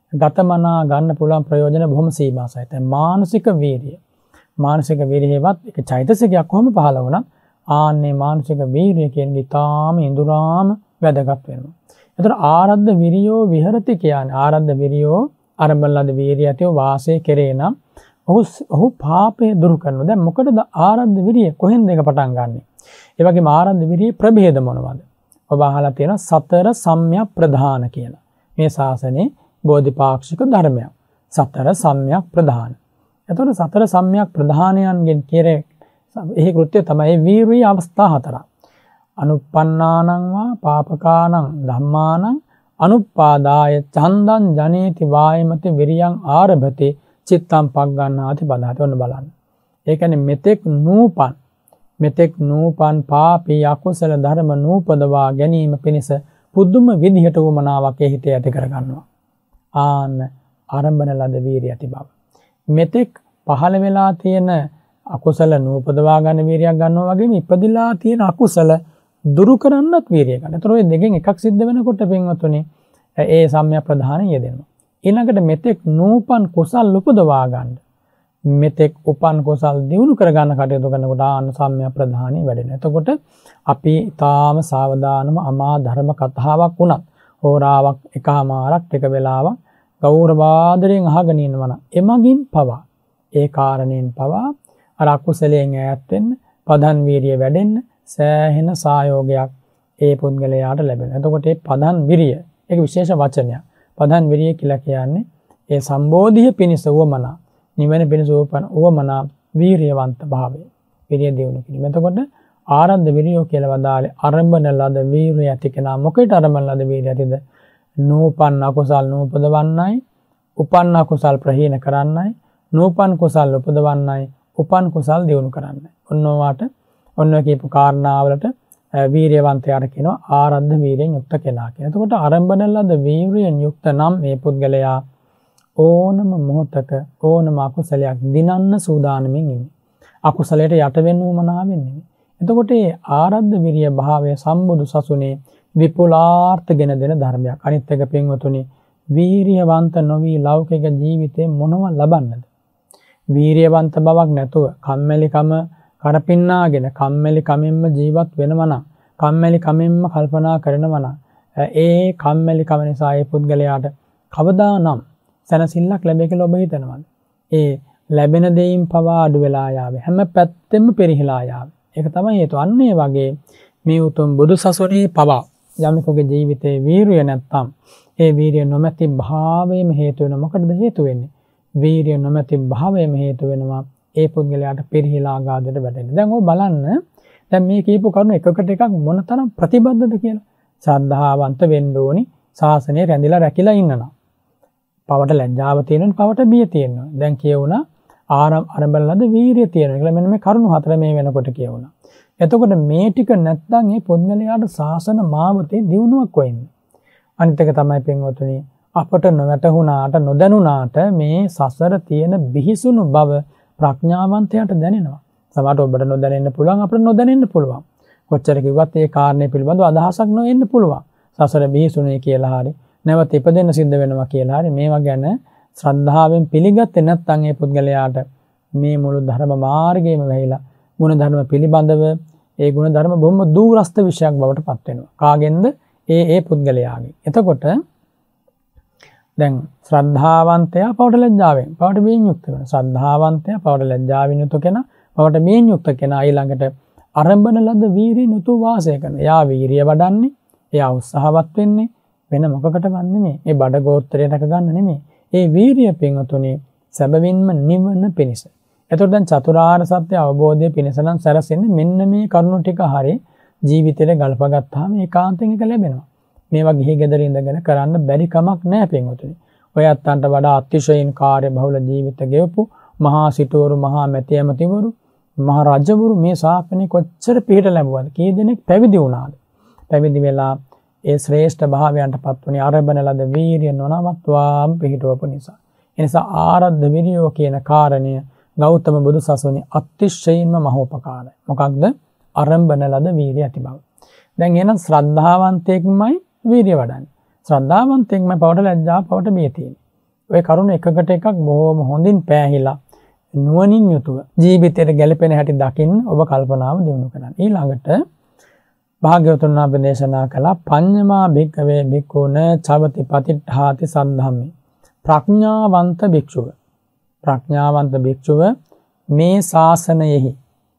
ගතමනා ගන්න පුළුවන් ප්‍රයෝජන බොහොම සීමා සහිතයි. මානසික වීරිය. මානසික වීරියවත් එක චෛතසිකයක් කොහොම පහළ වුණත් ආන්නේ මානසික වීරිය කියන්නේ ඊටාම ඉඳුරාම වැදගත් වෙනවා. එතකොට ආරද්ධ විරියෝ විහෙරති කියන්නේ ආරද්ධ විරියෝ ආරම්භන ලද වීරිය ඇතිව වාසය කෙරේ නම් ඔහු ඔහු පාපය දුරු කරනවා. දැන් මොකටද ආරද්ධ විරිය කොහෙන්ද ඒක පටන් ගන්නෙ? ඒ වගේම ආරද්ධ විරියේ ප්‍රභේද මොනවද? ඔබ අහලා තියෙනවා සතර සම්‍යක් ප්‍රධාන කියලා. මේ ශාසනයේ බෝධිපාක්ෂික ධර්මයක්. සතර සම්‍යක් ප්‍රධාන. එතකොට සතර සම්‍යක් ප්‍රධානයන්ගෙන් කෙරේ එහි කෘත්‍ය තමයි වීරිය අවස්ථා හතරක්. අනුප්පන්නානං වා පාපකානං ධම්මානං අනුපාදාය ඡන්දං ජනේති වායමති විරියං ආරභති චිත්තං පග්ගණ්ණාති බදාති. ඔන්න බලන්න. ඒ කියන්නේ මෙතෙක් නූපන් මෙතෙක් නූපන් පාපී අකුසල ධර්ම නූපදවා ගැනීම පිණිස පුදුම විදිහට උමනාවක් ඒ හිතේ ඇති කරගන්නවා. ආන්න ආරම්භන ලද වීරිය ඇති බව. මෙතෙක් පහළ වෙලා තියෙන අකුසල නූපදවා ගන්න වීරියක් ගන්නවා වගේම ඉපදිලා තියෙන අකුසල දුරු කරන්නත් වීරිය ගන්න. ඒතර ඔය දෙකෙන් එකක් සිද්ධ වෙනකොට පින්වතුනි ඒ සම්‍යක් ප්‍රධානය යෙදෙනවා. ඊළඟට මෙතෙක් නූපන් කුසල් උපදවා ගන්න. මෙතෙක් උපන් කුසල් දිනු කර ගන්න කටයුතු කරනකොට ආන්න සම්‍යක් ප්‍රධානී වැඩෙනවා. එතකොට අපි තාම සාවධානම අමා ධර්ම කතාවක් වුණත් හෝරාවක් එකමාරක් ටික වෙලාවක් ගෞරවාදරයෙන් අහගෙන ඉන්නවනම් එමගින් පවා ඒ කාරණයෙන් පවා අර අකුසලයෙන් ඈත් වෙන්න පදන් වීරිය වැඩෙන්න සෑහෙන සහයෝගයක් ඒ පුද්ගලයාට ලැබෙනවා. එතකොට මේ පදන් විරිය ඒක විශේෂ වචනයක්. පදන් විරිය කියලා කියන්නේ ඒ සම්බෝධිය පිණිස වමනා නිවන පිණිස වමනා වීරියවන්ත භාවය. විරිය දියුණු කිරීම. එතකොට ආරද්ධ විරියෝ කියලා වදාළේ අරඹන ලද වීරිය ඇති කෙනා. මොකේට අරඹන ලද වීරිය ඇතිද? නූපන් අකුසල් නූපදවන්නයි, උපන් අකුසල් ප්‍රහීන කරන්නයි, නූපන් කුසල් උපදවන්නයි, උපන් කුසල් දියුණු කරන්නයි. ඔන්න ඔයාට ඔන්න කියපු කාරණාවලට වීරියවන්තයාට කියනවා ආරද්ධ වීරියෙන් යුක්ත කෙනා කියලා. එතකොට අරඹන ලද වීරියෙන් යුක්ත නම් මේ පුද්ගලයා ඕනම මොහොතක ඕනම අකුසලයක් දිනන්න සූදානමින් ඉන්නේ. අකුසලයට යට වෙන්න උවමනාවෙන් නෙමෙයි. එතකොට මේ ආරද්ධ විරිය භාවය සම්බුදු සසුනේ විපුලාර්ථ ගෙන දෙන ධර්මයක්. අනිත් එක පින්වතුනි, වීරියවන්ත නොවි ලෞකික ජීවිතේ මොනව ලබන්නද? වීරියවන්ත බවක් නැතුව කම්මැලිකම කරපින්නාගෙන කම්මැලි කමෙන්ම ජීවත් වෙනවා නම්, කම්මැලි කමෙන්ම කල්පනා කරනවා නම්, ඒ කම්මැලි කම නිසා ඒ පුද්ගලයාට කවදානම් සැනසෙල්ලක් ලැබෙයි කියලා ඔබ හිතනවාද? ඒ ලැබෙන දෙයින් පවා අඩු වෙලා යාවේ. හැම පැත්තෙම පෙරිහිලා යාවේ. ඒක තමයි හේතුව. අන්න ඒ වගේ මේ උතුම් බුදු සසුනේ පවා යමෙකුගේ ජීවිතේ වීරිය නැත්තම් ඒ වීරිය නොමැති භාවයේම හේතු වෙන. මොකටද හේතු වෙන්නේ? වීරිය නොමැති භාවයේම හේතු වෙනවා ඒ පුද්ගලයාට පෙරිහිලා ආගාදයට වැටෙන්න. දැන් ඔය බලන්න, දැන් මේ කියපු කරුණු එකකට එකක් මොනතරම් ප්‍රතිබද්ධද කියලා. ශ්‍රද්ධාවන්ත වෙන්න ඕනි, ශාසනය රැඳිලා රැකිලා ඉන්නවා. පවට ලැජ්ජාව තියෙනවා, පවට බිය තියෙනවා. දැන් කියවුණා ආරම්භන ලද වීරිය තියෙනවා කියලා. මෙන්න මේ කරුණු හතර මේ වෙනකොට කියවුණා. එතකොට මේ ටික නැත්නම් මේ පුද්ගලයාට ශාසන මාවතේ දියුණුවක් වෙන්නේ. අනිත් එක තමයි පින්වතුනි, අපට නොවැටහුණාට නොදැනුණාට මේ සසර තියෙන බිහිසුණු බව ප්‍රඥාවන්තයාට දැනෙනවා. සමහරට ඔබට නොදැනෙන්න පුළුවන්, අපට නොදැනෙන්න පුළුවන්. කොච්චර කිව්වත් ඒ කාරණේ පිළිබඳව අදහසක් නොෙන්න පුළුවන්. සසර බිහිසුණේ කියලා හරි නැවත ඉපදෙන්න සිද්ධ වෙනවා කියලා හරි මේවා ගැන ශ්‍රද්ධාවෙන් පිළිගත්තේ නැත්නම් ඒ පුද්ගලයාට මේ මුළු ධර්ම මාර්ගයේම වැහිලා ගුණ ධර්ම පිළිබඳව ඒ ගුණ ධර්ම බොහොම දුරස්ත විශයක් බවට පත් වෙනවා. කාගෙන්ද? ඒ ඒ පුද්ගලයාගෙන්. එතකොට දැන් ශ්‍රද්ධාවන්තයා පවට ලැජ්ජාවෙන් පවට බියෙන් යුක්ත වෙනවා. ශ්‍රද්ධාවන්තයා පවට ලැජ්ජාවෙන් යුක්ත කෙනා, පවට බියෙන් යුක්ත කෙනා ඊළඟට අරඹන ලද වීරිය නුතු වාසය කරනවා. එයා වීරිය වඩන්නේ, එයා උත්සාහවත් වෙන්නේ වෙන මොකකටවත් නෙමෙයි. මේ බඩ ගෝත්‍රය රැක ගන්න නෙමෙයි. ඒ වීරිය පින්වතුනි සැබවින්ම නිවන පිණිස. එතකොට දැන් චතුරාර්ය සත්‍ය අවබෝධය පිණිස නම් සැරසෙන්නේ මෙන්න මේ කරුණු ටික හරිය ජීවිතේට ගල්පගත්තාම ඒකාන්තයෙන් එක ලැබෙනවා. මේවා ගිහි ගෙදර ඉඳගෙන කරන්න බැරි කමක් නැහැ පින්වතුනි. ඔය අත්තන්ට වඩා අතිශයින් කාර්ය බහුල ජීවිත ගෙවපු මහා සිටුවරු, මහා මැති ඇමතිවරු, මහා රජවරු මේ ශාසනය කොච්චර පිහිට ලැබුවද? කී දෙනෙක් පැවිදි වුණාද? පැවිදි වෙලා ඒ ශ්‍රේෂ්ඨ භාවයන්ටපත් වුණේ ආරම්භන ලද වීරිය නොනවත්වාම පිහිටවපු නිසා. ඒ නිසා ආරද්ධ විරියෝ කියන කාරණය ගෞතම බුදු සසුනේ අතිශයින්ම මහෝපකාරයි. මොකක්ද? ආරම්භන ලද වීරිය ඇති බව. දැන් එහෙනම් ශ්‍රද්ධාවන්තයෙක්මයි වීරිය වඩන්නේ. ශ්‍රද්ධාවන්තයෙක්මයි පවට ලැජ්ජාව, පවට බිය තියෙන්නේ. ඔය කරුණ එකකට එකක් බොහොම හොඳින් පෑහිලා නුවණින් යුතුව ජීවිතයට ගැලපෙන හැටි දකින්න ඔබ කල්පනාව දියුණු කරන්න. ඊළඟට භාග්‍යවතුන් වහන්සේ දේශනා කළා පඤ්ඤමා භික්ඛවේ භික්ඛුන චවති පතිට්ඨාති සද්ධම්මේ. ප්‍රඥාවන්ත භික්ෂුව. ප්‍රඥාවන්ත භික්ෂුව මේ ශාසනයෙහි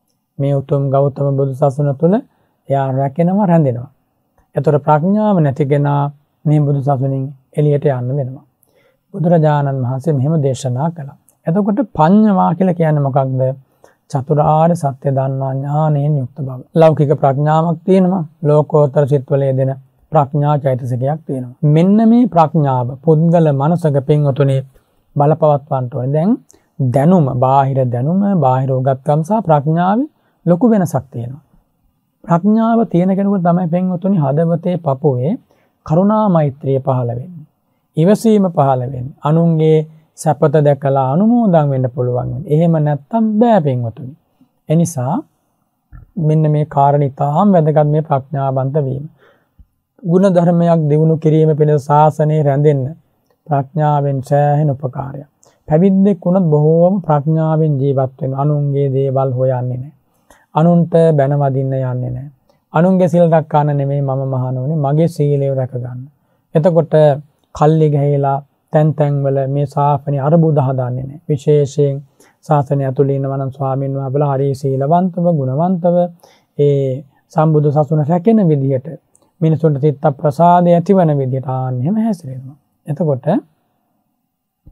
මේ උතුම් ගෞතම බුදු සසුන තුළ එයා රැකෙනවා, රැඳෙනවා. ඒතර ප්‍රඥාව නැති කෙනා මේ බුදු සසුනින් එළියට යන්න වෙනවා. බුදුරජාණන් වහන්සේ මෙහෙම දේශනා කළා. එතකොට පඤ්ඤමා කියලා කියන්නේ මොකක්ද? චතුරාර්ය සත්‍ය දන්නා ඥානයෙන් යුක්ත බව. ලෞකික ප්‍රඥාවක් තියෙනවා, ලෝකෝත්තර සිත්වල යෙදෙන ප්‍රඥා චෛතසිකයක් තියෙනවා. මෙන්න මේ ප්‍රඥාව පුද්ගල මනසක පින්වතුනි බලපවත්වන්න ඕනේ. දැන් දැනුම, බාහිර දැනුම, බාහිර උගත්කම් සහ ප්‍රඥාවේ ලොකු වෙනසක් තියෙනවා. ප්‍රඥාව තියෙන කෙනෙකුට තමයි පින්වතුනි හදවතේ පපුවේ කරුණා මෛත්‍රිය පහළ වෙන්නේ. ඉවසීම පහළ වෙන්නේ. අනුන්ගේ සැපත දැකලා අනුමෝදන් වෙන්න පුළුවන් වෙන්නේ. එහෙම නැත්තම් බෑ පින්වතුනි. ඒ නිසා මෙන්න මේ කාරණේ තාම වැදගත් මේ ප්‍රඥාවන්ත වීම. ගුණ ධර්මයක් දිනු කිරීම පිණිස ශාසනය රැඳෙන්න ප්‍රඥාවෙන් සෑහෙන උපකාරයක්. පැවිද්දෙක් වුණත් බොහෝම ප්‍රඥාවෙන් ජීවත් වෙන. අනුන්ගේ දේවල් හොයන්නේ නැහැ. අනුන්ට බැන වදින්න යන්නේ නැහැ. අනුන්ගේ සිල් රැකගන්න නෙමෙයි මම මහණෝනේ, මගේ සීලය රැක ගන්න. එතකොට කල්ලි ගහලා තැන් තැන් වල මේ ශාසනය අරබුද හදාන්නේ නැහැ. විශේෂයෙන් ශාසනය ඇතුළේ ඉන්නවා නම් ස්වාමීන් වහන්සේලා හරි සීලවන්තව, ගුණවන්තව ඒ සම්බුදු සසුන රැකෙන විදිහට මිනිසුන්ට චිත්ත ප්‍රසාදය ඇතිවන විදිහට ආන්නේ එහෙම හැසිරෙනවා. එතකොට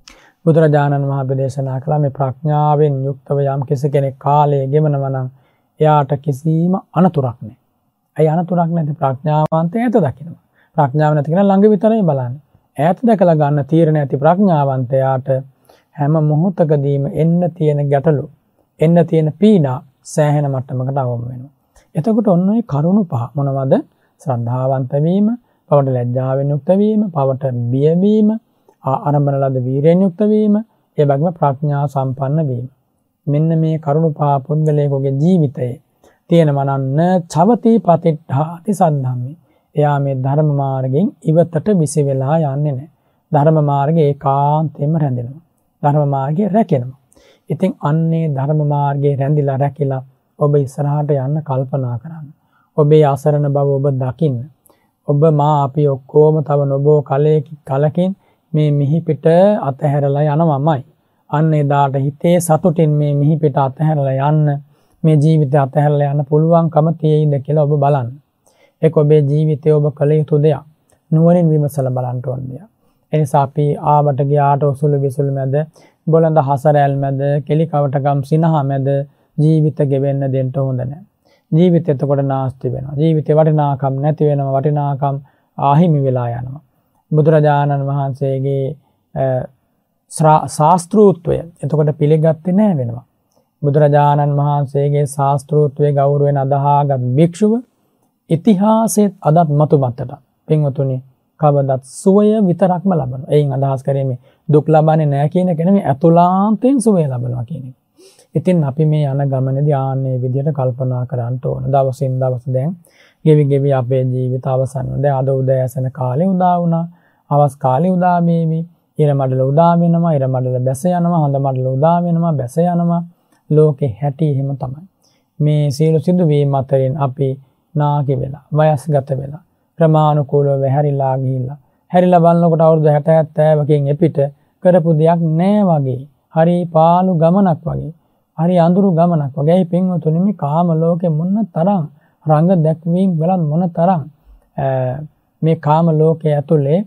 බුදුරජාණන් වහන්සේ දේශනා කළා මේ ප්‍රඥාවෙන් යුක්තව යම් කෙනෙක් කාලය ගෙවනවා නම් එයාට කිසිම අනතුරක් නැහැ. ඒ අනතුරක් නැති ප්‍රඥාවන්තය ඈත දකිනවා. ප්‍රඥාව නැති කෙනා ළඟ විතරයි බලන්නේ. ඈත දැකලා ගන්න තීරණ ඇති ප්‍රඥාවන්තයාට හැම මොහොතකදීම එන්න තියෙන ගැටලු, එන්න තියෙන පීඩා සෑහෙන මට්ටමකට අවම වෙනවා. එතකොට ඔන්න ඔය කරුණු පහ මොනවද? ශ්‍රද්ධාවන්ත වීම, පවට ලැජ්ජාවෙන් යුක්ත වීම, පවට බිය වීම, ආරම්භන ලද වීරයෙන් යුක්ත වීම, ඒ වගේම ප්‍රඥා සම්පන්න වීම. මෙන්න මේ කරුණු පහ පුද්ගලයෙකුගේ ජීවිතයේ තියෙනවා නම් චවති පතිට්ඨාති සද්ධම්මේ. එයා මේ ධර්ම මාර්ගයෙන් ඉවතට විසි වෙලා යන්නේ නැහැ. ධර්ම මාර්ගයේ ඒකාන්තයෙන්ම රැඳෙනවා. ධර්ම මාර්ගයේ රැකෙනවා. ඉතින් අන්නේ ධර්ම මාර්ගයේ රැඳිලා රැකිලා ඔබ ඉස්සරහට යන්න කල්පනා කරන්න. ඔබේ අසරණ බව ඔබ දකින්න. ඔබ මා අපි ඔක්කොම තව නොබෝ කලකින් මේ මිහි පිට අතහැරලා යනවාමයි. අන්න එදාට හිතේ සතුටින් මේ මිහි පිට අතහැරලා යන්න, මේ ජීවිතය අතහැරලා යන්න පුළුවන්කම තියෙයිද කියලා ඔබ බලන්න. ඒක ඔබේ ජීවිතය ඔබ කළ යුතු දෙයක්. නුවණින් විමසලා බලන්න ඕන දෙයක්. එනිසා අපි ආවට ගියාට උසුළු විසුළු මැද, බොළඳ හසරැල් මැද, කෙලි කවටකම් සිනහ මැද ජීවිත ගෙවෙන්න දෙන්න හොඳ නැහැ. ජීවිතය එතකොට නාස්ති වෙනවා. ජීවිතේ වටිනාකම් නැති වෙනවා. වටිනාකම් ආහිමි වෙලා යනවා. බුදුරජාණන් වහන්සේගේ ශාස්ත්‍රූත්වය එතකොට පිළිගත්තේ නැහැ වෙනවා. බුදුරජාණන් වහන්සේගේ ශාස්ත්‍රූත්වයේ ගෞරවයෙන් අදහාගත් භික්ෂුව ඉතිහාසෙත් අදත් මතු මතට පින්වතුනි කවදත් සුවය විතරක්ම ලබනවා. එයින් අදහස් කරන්නේ දුක් ලබන්නේ නැහැ කියන එක නෙමෙයි, ඇතුළාන්තයෙන් සුවය ලබනවා කියන එක. ඉතින් අපි මේ යන ගමනේදී ආන්නේ විදිහට කල්පනා කරන්න ඕන. දවසින් දවස දැන් ගෙවි ගෙවි අපේ ජීවිත අවසන් වෙනවා. දැන් අද උදෑසන කාලේ උදා වුණා. හවස් කාලේ උදා මේවි. ඉර මඩල උදා වෙනවා. ඉර මඩල බැස යනවා. හඳ මඩල උදා වෙනවා. බැස යනවා. ලෝකේ හැටි එහෙම තමයි. මේ සියලු සිදුවීම් අතරින් අපි නාකි වෙලා, වයස්ගත වෙලා, ක්‍රමානුකූලව හැරිලා ගිහිල්ලා. හැරිලා බලනකොට අවුරුදු හැට හැත්තෑවකින් එපිට කරපු දෙයක් නෑ වගේ. හරි පාළු ගමනක් වගේ. හරි අඳුරු ගමනක් වගේ. ඒ පින්වතුනි මේ කාම ලෝකේ මොන තරම් රංග දැක්වීම් වලත් මොන තරම් මේ කාම ලෝකයේ ඇතුලේ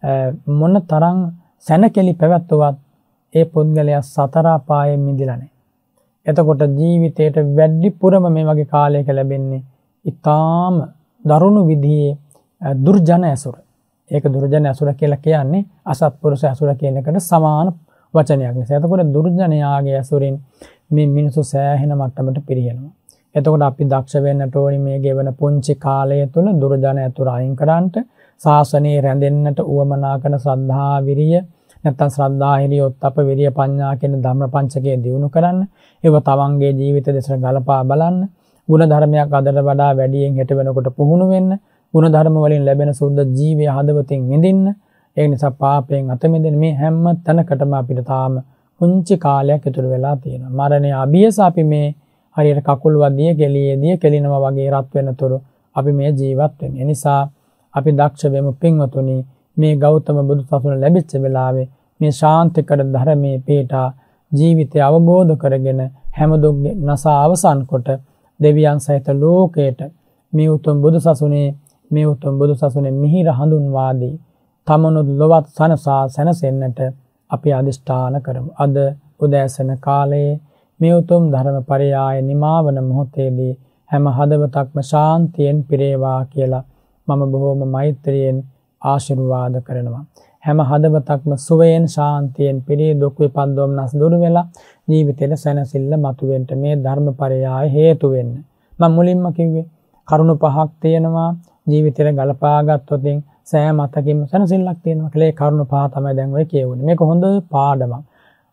මොන තරම් සැනකෙලි පැවැත්වුවත් ඒ පුද්ගලයා සතර අපායෙන් මිදිලා නැහැ. එතකොට ජීවිතේට වැඩිපුරම මේ වගේ කාලයක ලැබෙන්නේ ඊටාම දරුණු විදිහේ දුර්ජන ඇසුර. ඒක දුර්ජන ඇසුර කියලා කියන්නේ අසත්පුරුෂ ඇසුර කියන එකට සමාන වචනයක් නිසා. එතකොට දුර්ජනයාගේ ඇසුරින් මේ මිනිසු සෑහෙන මට්ටමට පිරියනවා. එතකොට අපි දක්ෂ වෙන්නට ඕනි මේ ගෙවන පුංචි කාලය තුළ දුර්ජන ඇතුර අයින් කරන්නට, ශාසනයේ රැඳෙන්නට උවමනා කරන ශ්‍රද්ධා විරිය, නැත්නම් ශ්‍රද්ධා හිරිය, ඔත්තප විරිය, පඤ්ඤා කියන ධම්ම පංචකය දියුණු කරන්න. ඒව තමන්ගේ ජීවිත දෙසට ගලපා බලන්න. ගුණ ධර්මයක් අදට වඩා වැඩියෙන් හෙට වෙනකොට පුහුණු වෙන්න. ගුණ ධර්ම වලින් ලැබෙන සුද්ධ ජීවය හදවතින් විඳින්න. ඒ නිසා පාපයෙන් අත මිදෙන්න. මේ හැම තැනකටම අපිට තාම පුංචි කාලයක් ඉතුරු වෙලා තියෙනවා. මරණය අභියස අපි මේ හරියට කකුල් වදියේ කෙලියේදී කෙලිනවා වගේ රත් වෙනතුරු අපි මේ ජීවත් වෙන්නේ. ඒ නිසා අපි දක්ෂ වෙමු පින්වතුනි, මේ ගෞතම බුදු සසුන ලැබිච්ච වෙලාවේ මේ ශාන්තිකර ධර්මයේ පිටා ජීවිතය අවබෝධ කරගෙන හැම දුක් නසා අවසන් කොට දෙවියන් සහිත ලෝකයට මේ උතුම් බුදු සසුනේ මේ උතුම් බුදු සසුනේ මිහිර හඳුන්වා දී තමනුත් ලොවත් සනසා සැනසෙන්නට අපි අදිෂ්ඨාන කරමු. අද උදෑසන කාලයේ මේ උතුම් ධර්ම පරයාය නිමාවන මොහොතේදී හැම හදවතක්ම ශාන්තියෙන් පිරේවා කියලා මම බොහෝම මෛත්‍රියෙන් ආශිර්වාද කරනවා. හැම හදවතක්ම සුවයෙන් ශාන්තියෙන් පිරී දුක් විපත් දොම්නස් දුරු වෙලා ජීවිතේට සැනසෙල්ල මතුවෙන්න මේ ධර්ම පරයාය හේතු වෙන්න. මම මුලින්ම කිව්වේ කරුණු පහක් තියෙනවා ජීවිතේට ගලපා ගත්තොත් සෑම අතකින්ම සැනසෙල්ලක් තියෙනවා කියලා. ඒ කරුණු පහ තමයි දැන් ඔය කියවුනේ. මේක හොඳ පාඩමක්.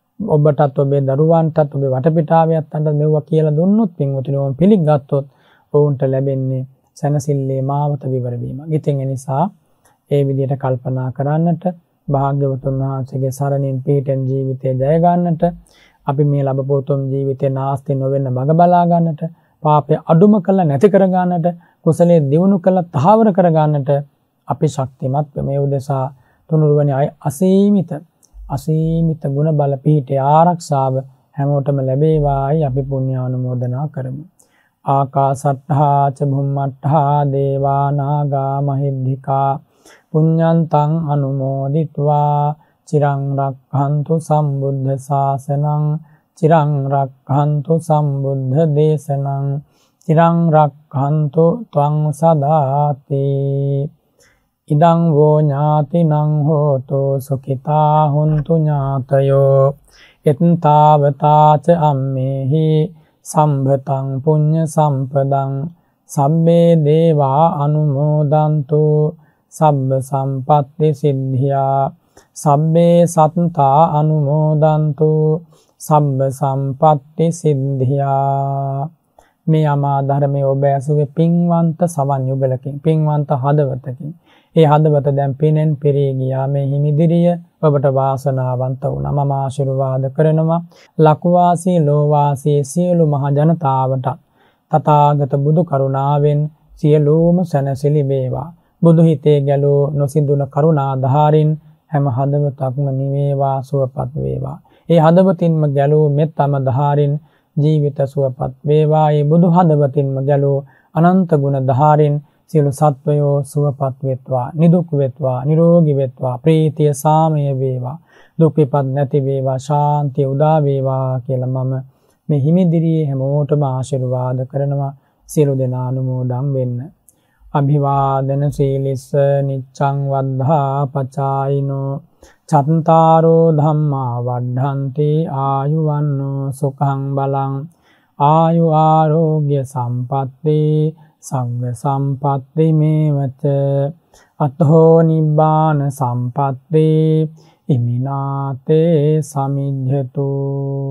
ඔබටත් ඔබේ දරුවන්ටත් ඔබේ වටපිටාවේ අත්තන්ට මෙවුවා කියලා දුන්නොත් පින්වතුනි ඕන් පිළිගත්තොත් ඔවුන්ට ලැබෙන්නේ සැනසෙල්ලේ මාවත විවර වීමක්. ඉතින් ඒ නිසා ඒ විදිහට කල්පනා කරන්නට, භාග්‍යවතුන් වහන්සේගේ සරණින් පිහිටෙන් ජීවිතය ජය ගන්නට, අපි මේ ලැබපු උතුම් ජීවිතේ නාස්ති නොවෙන්න මඟ බලා ගන්නට, පාපය අඩුම කළ නැති කර ගන්නට, කුසලයේ දියුණු කළ තහවුරු කර ගන්නට අපි ශක්තිමත් මේ උදෙසා තුනුරුවනි අසීමිත අසීමිත ගුණ බල පිහිටේ ආරක්ෂාව හැමෝටම ලැබේවායි අපි පුණ්‍යානුමෝදනා කරමු. ආකාසට්ඨා ච භුම්මට්ඨා දේවා නාග මහිද්దికා පුඤ්ඤන්තං අනුමෝදිත්වා චිරං රක්ඛන්තු සම්බුද්ධ ශාසනං චිරං රක්ඛන්තු සම්බුද්ධ දේශනං තිරං රක්ඛන්තු ත්වං සදාති ඉදං වෝ ඥාතිනං හෝතු සුඛිතා හුන්තු ඥාතයෝ එත්තාවතාච අම්මේහි සම්භතං පුඤ්ඤ සම්පදං සම්මේ දේවා අනුමෝදන්තු සබ්බ සම්පත්ති සිද්ධියා සබ්බේ සත්තා අනුමෝදන්තු සබ්බ සම්පත්ති සිද්ධියා. මේ අමා ධර්මයේ ඔබ ඇසුවේ පින්වන්ත සවන් යුගලකින් පින්වන්ත හදවතකින්. ඒ හදවත දැන් පිනෙන් පිරී ගියා. මේ හිමිදිරිය ඔබට වාසනාවන්ත වුණා. මම ආශිර්වාද කරනවා ලක්වාසී ලෝවාසී සියලු මහ ජනතාවට තථාගත බුදු කරුණාවෙන් සියලුම සැනසෙලි වේවා. බුදු හිතේ ගැලූ නොසිඳුන කරුණා ධාරින් හැම හදවතක්ම නිවේවා සුවපත් වේවා. ඒ හදවතින්ම ගැලූ මෙත්තම ධාරින් ජීවිත සුවපත් වේවා. ඒ බුදු හදවතින්ම ගැලූ අනන්ත ගුණ ධාරින් සියලු සත්වයෝ සුවපත් වෙත්වා, නිදුක් වෙත්වා, නිරෝගී වෙත්වා, ප්‍රීතිය සාමය වේවා, දුක් විපත් නැති වේවා, ශාන්තිය උදා වේවා කියලා මම මේ හිමිදිරියේ හැමෝටම ආශිර්වාද කරනවා. සියලු දෙනා අනුමෝදන් වෙන්න. අභිවාදන සීලිස්ස නිච්ඡං වද්ධා පචායිනෝ චත්තාරෝ ධම්මා වඩ්ඩන්ති ආයුවන්නෝ සුඛං බලං ආයු ආරෝග්‍ය සම්පatti සංඝ සම්පatti මේවච අතෝ නිබ්බාන සම්පatti ඉමිනාතේ සමිජ්ජතු.